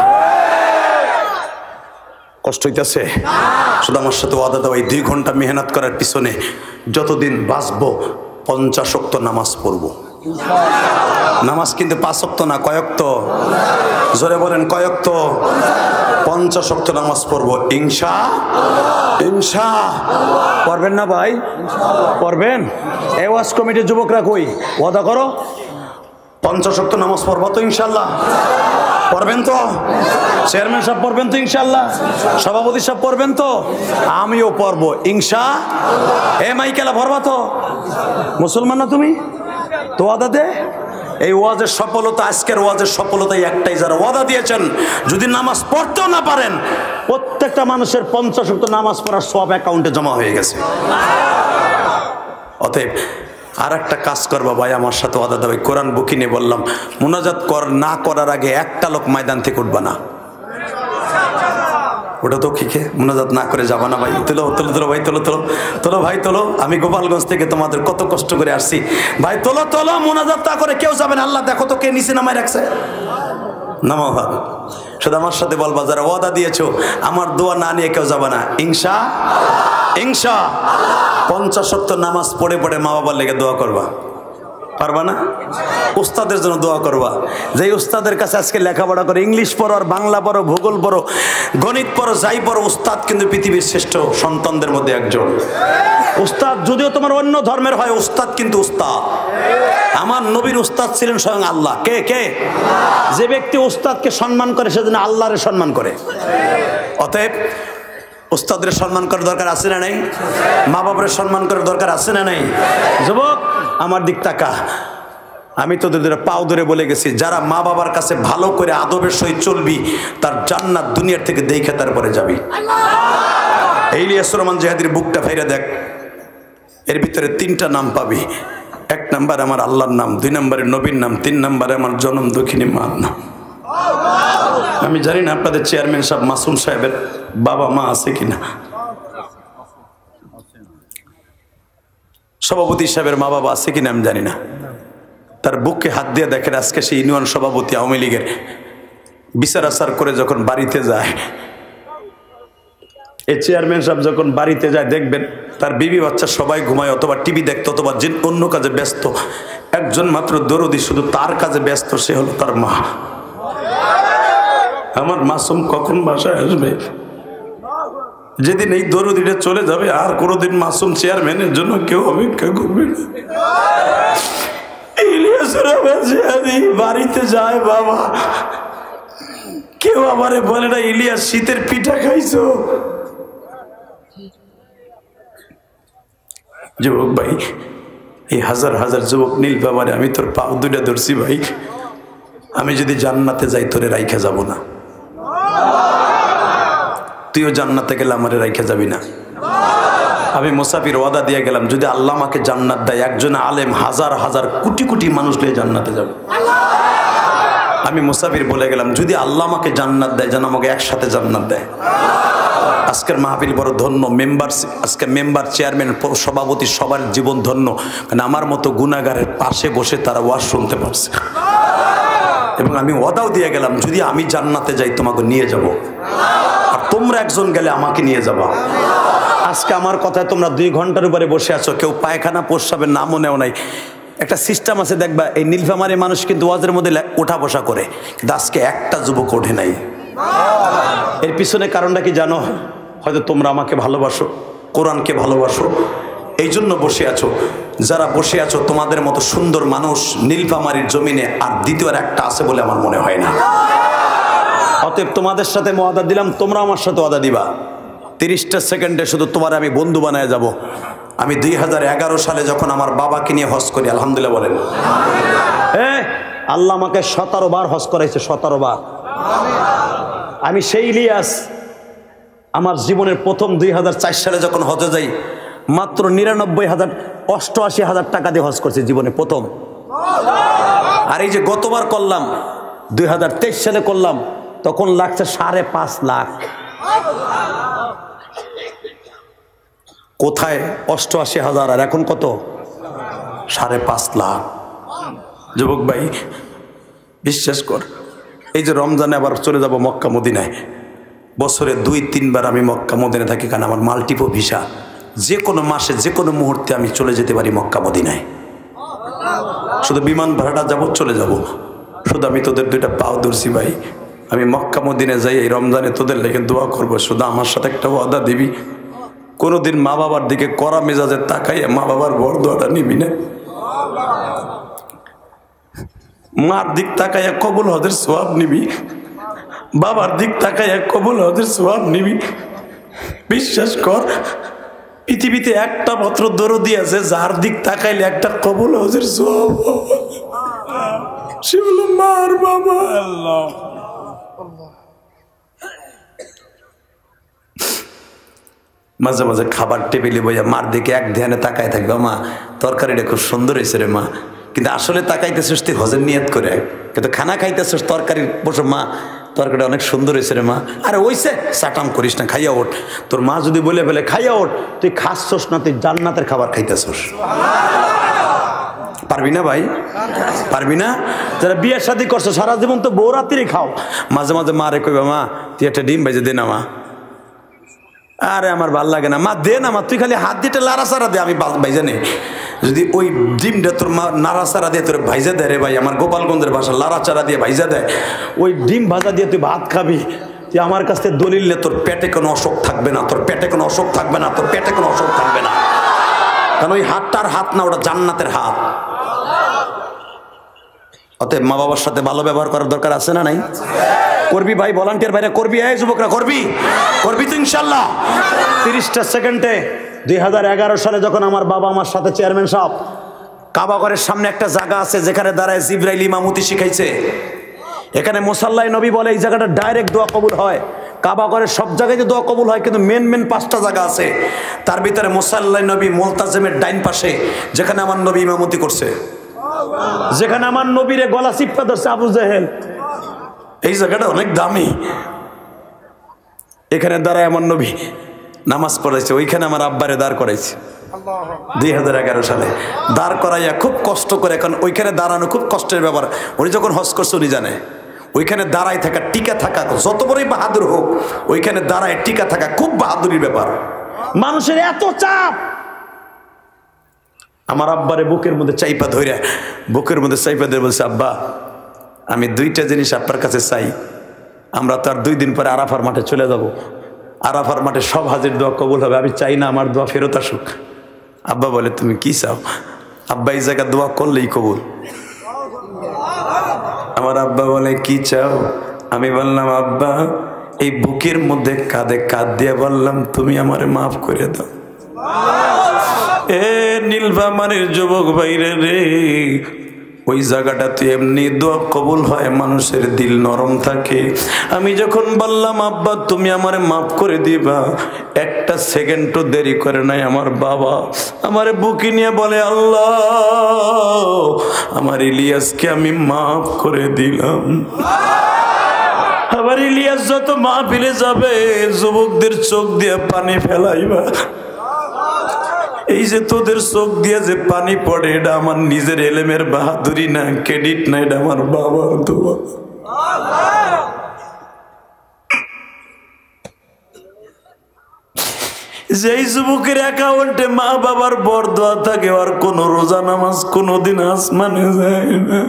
Speaker 1: কষ্ট হইতেছে? শুধু আমার সাথে ওয়াদা দাও, এই দুই ঘন্টা মেহনত করার পিছনে যতদিন বাঁচবো পঞ্চাশ ওয়াক্ত নামাজ পড়বো। নামাজ কিন্তু পাঁচ ওয়াক্ত না, কয়েকত? জোরে বলেন কয়েকত? পঞ্চাশ ওয়াক্ত নামাজ পড়বো ইনশা ইনশা। পড়বেন না ভাই? পড়বেন? এই ওয়াজ কমিটির যুবকরা কই? ওয়াদা করো পঞ্চাশ ওয়াক্ত নামাজ পড়বো তো ইনশাল্লাহ? পড়বেন তো? চেয়ারম্যান সাহেব পড়বেন তো ইনশাল্লাহ? সভাপতি সাহেব পড়বেন তো? আমিও পড়বো ইনশা। এ মাইকেলা পড়বা তো? মুসলমান না তুমি? তো ওয়াদা দে। এই ওয়াজের সফলতা, আজকের ওয়াজের সফলতাই একটাই, যারা ওয়াদা দিয়েছেন যদি নামাজ পড়তেও না পারেন, প্রত্যেকটা মানুষের পঞ্চাশ ওয়াক্ত নামাজ পড়ার সব অ্যাকাউন্টে জমা হয়ে গেছে। অতএব আর একটা কাজ করবা ভাই, আমার সাথে ওয়াদা দেবে, কোরআন বুকি নিয়ে বললাম, মুনাজাত কর না করার আগে একটা লোক ময়দান থেকে উঠবা না। ওটা তো খিখে মোনাজাত না করে যাবা না ভাই, তোলো তোলো তোলো ভাই, তোলো তোলো তোলো ভাই তোলো। আমি গোপালগঞ্জ থেকে তোমাদের কত কষ্ট করে আসছি ভাই, তোলো তোলো, মোনাজাত না করে কেউ যাবে না। আল্লাহ দেখো তো কে নিচে নামায় রাখছে, নামো ভাব। শুধু আমার সাথে বলবা যারা ওয়াদা দিয়েছো আমার দোয়া না নিয়ে কেউ যাবে না, ইনশা ইনশা। পঞ্চাশ ওয়াক্ত নামাজ পড়ে পড়ে মা বাবার লেগে দোয়া করবা, পারবা না? উস্তাদের জন্য দোয়া করবা, যে উস্তাদের কাছে আজকে লেখাপড়া করে, ইংলিশ পড়ো আর বাংলা পড়ো, ভূগোল পড়ো, গণিত পড়ো, যাই পড়ো, উস্তাদ কিন্তু পৃথিবীর শ্রেষ্ঠ সন্তানদের মধ্যে একজন। উস্তাদ যদিও তোমার অন্য ধর্মের হয়, উস্তাদ কিন্তু উস্তাদ। আমার নবীর উস্তাদ ছিলেন স্বয়ং আল্লাহ। কে কে? যে ব্যক্তি উস্তাদকে সম্মান করে সেজন্য আল্লাহরে সম্মান করে। অতএব উস্তাদের সম্মান করার দরকার আছে না নাই? মা বাবার সম্মান করার দরকার আছে না নাই? যুবক আমার দিক তাকা, আমি তোদের পাও ধরে বলে গেছি, যারা মা বাবার কাছে ভালো করে আদবের সহিত চলবি তার জান্নাত দুনিয়ার থেকে দেখে তারপরে যাবি। ইলিয়াস রহমান জিহাদির বুকটা ফাইরা দেখ, এর ভিতরে তিনটা নাম পাবি। এক নাম্বার আমার আল্লাহর নাম, দুই নম্বরে নবীর নাম, তিন নম্বরে আমার জনম দক্ষিণী মার নাম। আমি জানি না আপনাদের চেয়ারম্যান সাহেব মাসুম সাহেবের বাবা মা আছে কিনা, সভাপতি সাহেবের মা বাবা আছে কিনা আমি জানি না। তার বুকে হাত দিয়ে দেখেন, আজকে সে ইউনিয়ন সভাপতি আওয়ামী লীগের, বিচার আচার করে যখন বাড়িতে যায়, এই চেয়ারম্যান সাহেব যখন বাড়িতে যায় দেখবেন তার বিবি বাচ্চা সবাই ঘুমায়, অথবা টিভি দেখতো, অথবা যে অন্য কাজে ব্যস্ত। একজন মাত্র দরদি শুধু তার কাজে ব্যস্ত, সে হলো তার মা। আমার মাসুম কখন বাসায় আসবে? যেদিন এই দরদিটা চলে যাবে আর কোনোদিন মাসুম চেয়ারম্যানের জন্য কেউ অপেক্ষা করবে না। বাড়িতে যায় বাবা, কেউ আমারে বলে না ইলিয়াস শীতের পিঠা খাইছো? যুবক ভাই, এই হাজার হাজার যুবক নীল বাবারে আমি তোর পাও দুইটা ধরছি ভাই, আমি যদি জান্নাতে যাই তোরে রাইখা যাব না, তুইও জান্নাতে গেলে আমারে রাইখা যাবি না। আমি মুসাফির ওয়াদা দিয়ে গেলাম, যদি আল্লাহ আমাকে জান্নাত দেয়, একজন আলেম হাজার হাজার কোটি কোটি মানুষ নিয়ে জান্নাতে যাবে। আমি মুসাফির বলে গেলাম, যদি আল্লাহ আমাকে জান্নাত দেয় যেন আমাকে একসাথে জান্নাত দেয়। আজকের মাহফিল বড় ধন্য, মেম্বার, আজকে মেম্বার, চেয়ারম্যান, সভাপতি সবার জীবন ধন্য, কারণ আমার মতো গুনাহগারের পাশে বসে তারা ওয়াজ শুনতে পারছে। এবং আমি ওয়াদাও দিয়ে গেলাম, যদি আমি জান্নাতে যাই তোমাকে নিয়ে যাব, আর তোমরা একজন গেলে আমাকে নিয়ে যাবা। আজকে আমার কথায় তোমরা দুই ঘন্টার উপরে বসে আছো, কেউ পায়খানা প্রস্রাবের নামও নেও নাই। একটা সিস্টেম আছে দেখবা, এই নীলফামারী মানুষ কিন্তু ওয়াজের মধ্যে ওঠা বসা করে, কিন্তু আজকে একটা যুবক ওঠে নাই। এর পিছনে কারণটা কি জানো? হয়তো তোমরা আমাকে ভালোবাসো, কোরআনকে ভালোবাসো, এই জন্য বসে আছো। যারা বসে আছো তোমাদের মতো সুন্দর মানুষ নীলফামারীর জমিনে আর দ্বিতীয় একটা আছে বলে আমার মনে হয় না। অতএব তোমাদের সাথে ওয়াদা দিলাম, তোমরা আমার সাথে ওয়াদা দিবা, তিরিশটা সেকেন্ডে শুধু তোমার আমি বন্ধু বানায় যাব। আমি দুই হাজার এগারো সালে যখন আমার বাবাকে নিয়ে হজ করি, আলহামদুলিল্লাহ বলেন, হ্যাঁ, আল্লাহ আমাকে সতেরো বার হজ করাইছে, সতেরো বার। আমি সেই ইলিয়াস, আমার জীবনের প্রথম দুই হাজার চার সালে যখন হজে যাই, মাত্র নিরানব্বই হাজার অষ্টআশি হাজার টাকা দিয়ে হজ করছি জীবনে প্রথম। আর এই যে গতবার করলাম, দুই হাজার তেইশ সালে করলাম, তখন লাগছে সাড়ে পাঁচ লাখ। কোথায় অষ্টআশি হাজার আর এখন কত? সাড়ে পাঁচ লাখ। যুবক ভাই বিশ্বাস কর, এই যে রমজানে আবার চলে যাব মক্কা মদিনায়, বছরে দুই তিনবার আমি মক্কা মদিনায় থাকি, কারণ আমার মাল্টিপল ভিসা, যে কোনো মাসে যে কোনো মুহূর্তে আমি চলে যেতে পারি মক্কা মদিনায়। শুধু বিমান ভাড়াটা যাবো, চলে যাব। শুধু আমি তোদের দুইটা পাও ধরছি ভাই, আমি মক্কা মদিনায় যাই এই রমজানে তোদের লেগে দোয়া করবো। শুধু আমার সাথে একটা ওয়াদা দিবি, কোনোদিন মা বাবার দিকে কড়া মেজাজে তাকাইয়া মা বাবার বর দোয়াটা নিবি না। মার দিক তাকাইয়া কবুল হজের সোয়াব নিবি, বাবার দিক তাকাইয়া কবুল হজের সোয়াব নিবি। বিশ্বাস কর, পৃথিবীতে একটা মাত্র দরদি আছে যার দিক তাকাইলে একটা কবুল হজের সোয়াব, সে হলো মার বাবা। আল্লাহ মাঝে মাঝে খাবার টেবিলে বইয়া মার দিকে এক ধ্যানে তাকায় থাকবে, মা তরকারিটা খুব সুন্দর হয়েছে রে মা, কিন্তু আসলে তাকাইতেছিস তুই হজের নিয়ত করে, কিন্তু খানা খাইতেছিস তরকারি বসে মা তরকারিটা অনেক সুন্দর হয়েছে রে মা। আরে ওইসে চাটাম করিস না, খাইয়া ওঠ। তোর মা যদি বলে ফেলে খাইয়া ওঠ, তুই খাচ্ছস না, তুই জান্নাতের খাবার খাইতেছস। পারবি না ভাই? পারবি না? যারা বিয়ের শাদী করছো সারা জীবন তো বউ রাত্রি খাও, মাঝে মাঝে মা রে কইবা মা তুই একটা ডিম ভেজে দে না মা। আরে আমার ভাল লাগে না মা, দে না মা, তুই খালি হাত দিয়ে লাড়াচাড়া দে, আমি ভাইজা নেই। যদি ওই ডিমটা তোর মা নাড়াচাড়া দিয়ে তোর ভাইজা দেয় রে ভাই, আমার গোপালগঞ্জের ভাষা লাড়াচাড়া দিয়ে ভাইজা দেয়, ওই ডিম ভাজা দিয়ে তুই ভাত খাবি, তুই আমার কাছ থেকে দলিল নে, তোর পেটে কোনো অসুখ থাকবে না, তোর পেটে কোনো অসুখ থাকবে না, তোর পেটে কোনো অসুখ থাকবে না। কারণ ওই হাতটার হাত না, ওটা জান্নাতের হাত। অতএব মা বাবার সাথে ভালো ব্যবহার করার দরকার আছে না নাই? করবি ভাই, ভলান্টিয়ার বাইরে করবি, এই যুবকরা করবি, করবি তো ইনশাল্লাহ। তিরিশটা সেকেন্ডে দুই হাজার এগারো সালে যখন আমার বাবা আমার সাথে চেয়ারম্যান সাহেব কাবা ঘরের সামনে একটা জায়গা আছে যেখানে দাঁড়ায় জিবরাইল ইমামতি শিখাইছে, এখানে মুসাল্লায় নবী বলে এই জায়গাটা ডাইরেক্ট দোয়া কবুল হয়। কাবা ঘরের সব জায়গায় দোয়া কবুল হয়, কিন্তু মেন মেন পাঁচটা জায়গা আছে, তার ভিতরে মুসাল্লায় নবী মুলতাজিমের ডাইন পাশে যেখানে আমার নবী ইমামতি করছে, যেখানে আমার নবীরে গলা চিপা ধরছে আবু জেহেল, এই জায়গাটা অনেক দামি। এখানে দাঁড়ায় আমার নবী নামাজ পড়াইছে, ওইখানে আমার আব্বারে দাঁড় করাইছে দুই হাজার এগারো সালে দাঁড় করাইয়া খুব কষ্ট করে। এখন ওইখানে দাঁড়ানো খুব কষ্টের ব্যাপার, উনি যখন হজ করছে উনি জানে ওইখানে দাঁড়ায় থাকা, টিকা থাকা, যত বড়ই বাহাদুর হোক ওইখানে দাঁড়ায় টিকা থাকা খুব বাহাদুরির ব্যাপার। মানুষের এত চাপ, আমার আব্বারে বুকের মধ্যে চাইপা ধরে, বুকের মধ্যে চাইপা ধরে বলছে আব্বা আমি দুইটা জিনিস আপনার কাছে চাই, আমরা তো আর দুই দিন পরে আরাফার মাঠে চলে যাব, আরাফার মাঠে সব হাজির দোয়া কবুল হবে, আমি চাই না আমার দোয়া ফেরত আসুক। আব্বা বলে তুমি কি চাও? আব্বা এই জায়গায় দোয়া করলেই কবুল। আমার আব্বা বলে কি চাও? আমি বললাম আব্বা এই বুকের মধ্যে কাঁধে কাঁধ দিয়ে বললাম তুমি আমারে মাফ করে দাও। এ নীলফামারীর যুবক ভাইরে রে, ওই জায়গাটা তুই এমনি দোয়া কবুল হয়, মানুষের দিল নরম থাকে। আমি যখন বললাম আব্বা তুমি আমারে মাফ করে দিবা, একটা সেকেন্ডও দেরি করে নাই আমার বাবা আমারে বুকে নিয়ে বলে আল্লাহ আমার ইলিয়াসকে আমি মাফ করে দিলাম। আমার ইলিয়াস যত মাহফিলে যাবে যুবকদের চোখ দিয়ে পানি ফেলাইবা, এই যে তোদের চোখ দিয়ে যে পানি পড়ে এটা আমার নিজের এলেমের বাহাদুরি না, ক্রেডিট না, এটা আমার বাবার দোয়া। যেই যুবকের অ্যাকাউন্টে মা বাবার বরদোয়া থাকে আর কোন রোজা নামাজ কোনদিন আসমানে যায় না।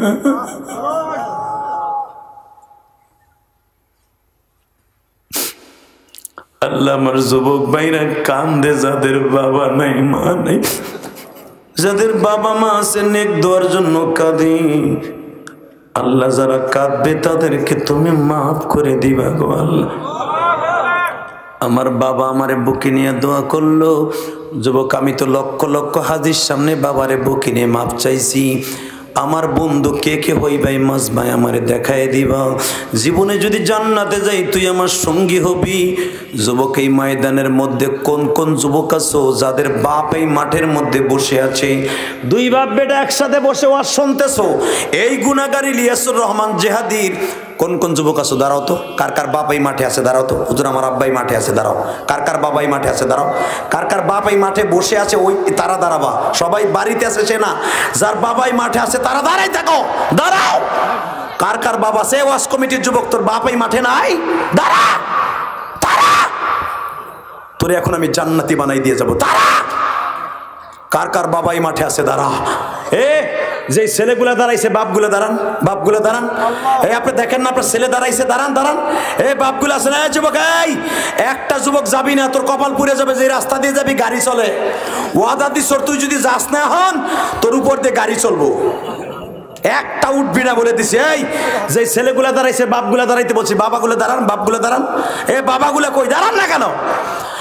Speaker 1: আল্লাহ আমার যুবক ভাইরা কান্দে যাদের বাবা নাই মা নাই, যাদের বাবা মা আছে নেক দোয়ার জন্য কাঁদি। আল্লাহ যারা কাঁদবে তাদেরকে তুমি মাফ করে দিবা গো আল্লাহ। আমার বাবা আমারে বুকে নিয়ে দোয়া করলো, যুবক আমি তো লক্ষ লক্ষ হাজির সামনে বাবারে বুকে নিয়ে মাপ চাইছি। আমার বন্ধু কে কে হই ভাই মাস ভাই আমারে দেখায় দিবা, জীবনে যদি জান্নাতে যাই তুই আমার সঙ্গী হবি। যুবক এই ময়দানের মধ্যে কোন কোন যুবক আছো যাদের বাপ এই মাঠের মধ্যে বসে আছে, দুই বাপ বেটা একসাথে বসে ওয়াজ শুনতেছো, এই গুনাহগার ইলিয়াসুর রহমান জেহাদির কোন কোন যুবক আছো দাঁড়াও তো, কার কার বাপ এই মাঠে আছে দাঁড়াও তো, হুজুর আমার আব্বাই মাঠে আছে দাঁড়াও, কার কার বাবাই মাঠে আছে দাঁড়াও, কার কার বাপ এই মাঠে বসে আছে ওই তারা দাঁড়াবা, সবাই বাড়িতে আছে সে না, যার বাবাই মাঠে আছে তারা দাঁড়াই থাকো দাঁড়াও। কার কার বাবা সে ওয়াজ কমিটির যুবক তোর বাবাই মাঠে নাই দাঁড়া, তারা তোরে এখন আমি জান্নাতি বানাই দিয়ে যাবো তারা। কার কার বাবাই মাঠে আছে দাঁড়া। এ যে ছেলেগুলা দাঁড়াইছে বাপগুলো দাঁড়ান, বাপগুলো দাঁড়ান। এই আপনি দেখেন না আপনার ছেলে দাঁড়াইছে, দাঁড়ান দাঁড়ান। এ বাপগুলো আছে না যুবক, এই একটা যুবক যাবি না, তোর কপাল পুড়ে যাবে। যে রাস্তা দিয়ে যাবি গাড়ি চলে, ওয়াদা দিস তুই যদি যাস না হন তোর উপর দিয়ে গাড়ি চলবো, একটা উঠবি না বলে দিছি। এই যে ছেলেগুলা দাঁড়াইছে বাপগুলা দাঁড়াইতে বলছি, বাবাগুলো দাঁড়ান, বাপগুলো দাঁড়ান। এ বাবাগুলো কই দাঁড়ান না কেন?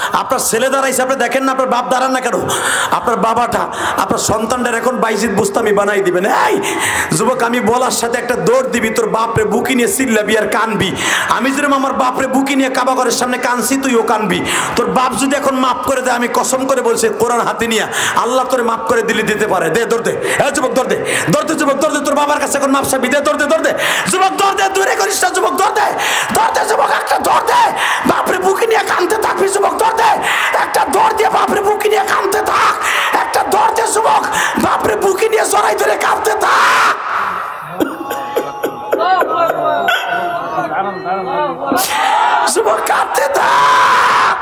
Speaker 1: আপনার ছেলে দাঁড়াইছে, আপনি দেখেন না আপনার বাপ দাঁড়ান না কেন? আপনার বাবাটা আপনার সন্তানটার এখন বাইজিদ বুস্তামি বানাই দিবেন। এই যুবক, আমি বলার সাথে একটা দৌড় দিবি, তোর বাপরে বুকি নিয়ে চিল্লাবি আর কানবি। আমি যেরকম আমার বাপরে বুকি নিয়ে কাবা ঘরের সামনে কানছি, তুইও কানবি। তোর বাপ যদি এখন মাফ করে দেয়, আমি কসম করে বলছি কোরআন হাতে নিয়ে আল্লাহ তোরে মাফ করে দিলে দিতে পারে। দে দৌড় দে, হ্যাঁ যুবক দৌড় দে, দৌড় দে যুবক দৌড় দে, তোর বাবার কাছে এখন মাফ চাবি। দে দৌড় দে, দৌড় দে যুবক, দৌড় দে, দূরে করিস না যুবক, দৌড় দে, দৌড় দে যুবক, একটা দৌড় দে, বাপরে বুকি নিয়ে কানতে থাকবি যুবক, দৌড় দে, একটা দৌড় দিয়ে বাপরে বুকি নিয়ে কানতে থাক, একটা দৌড় দে যুবক, বাপরে বুকি নিয়ে জড়াই ধরে কাঁদতে থাক। যুবক কাঁদতে থাক,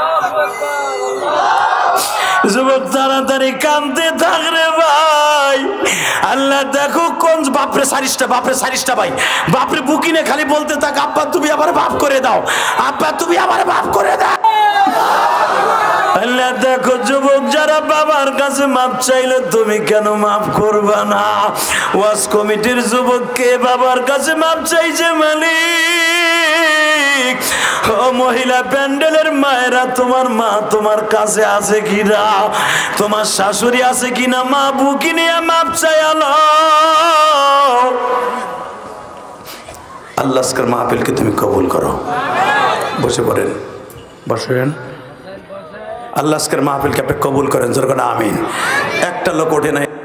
Speaker 1: যুবক তাড়াতাড়ি কাঁদতে থাক রে ভাই। আল্লাহ দেখো কোন বাপরে সারিসটা, বাপরে সারিসটা ভাই, বাপরে বুকি নিয়ে খালি বলতে থাক, আব্বা তুমি আবার মাফ করে দাও, আব্বা তুমি আবার মাফ করে দাও। আল্লাহ দেখো যুবক, যারা বাবার কাছে মাপ চাইলে তুমি কেন মাফ করবা না? ওয়াজ কমিটির যুবককে বাবার কাছে মাপ চাইছে মালিক। ও মহিলা প্যান্ডেলের মায়েরা, তোমার মা তোমার কাছে আছে কিনা, তোমার শাশুড়ি আছে কিনা, মা বুকি নিয়ে মাপ চাই আলো। আল্লাহ আজকের মাহফিলকে তুমি কবুল করো। বসে পড়েন, বসেন। আল্লাহ আজকের মাহফিলকে আপনি কবুল করেন, জোর করে আমিন। একটা লোক ওঠে নাই।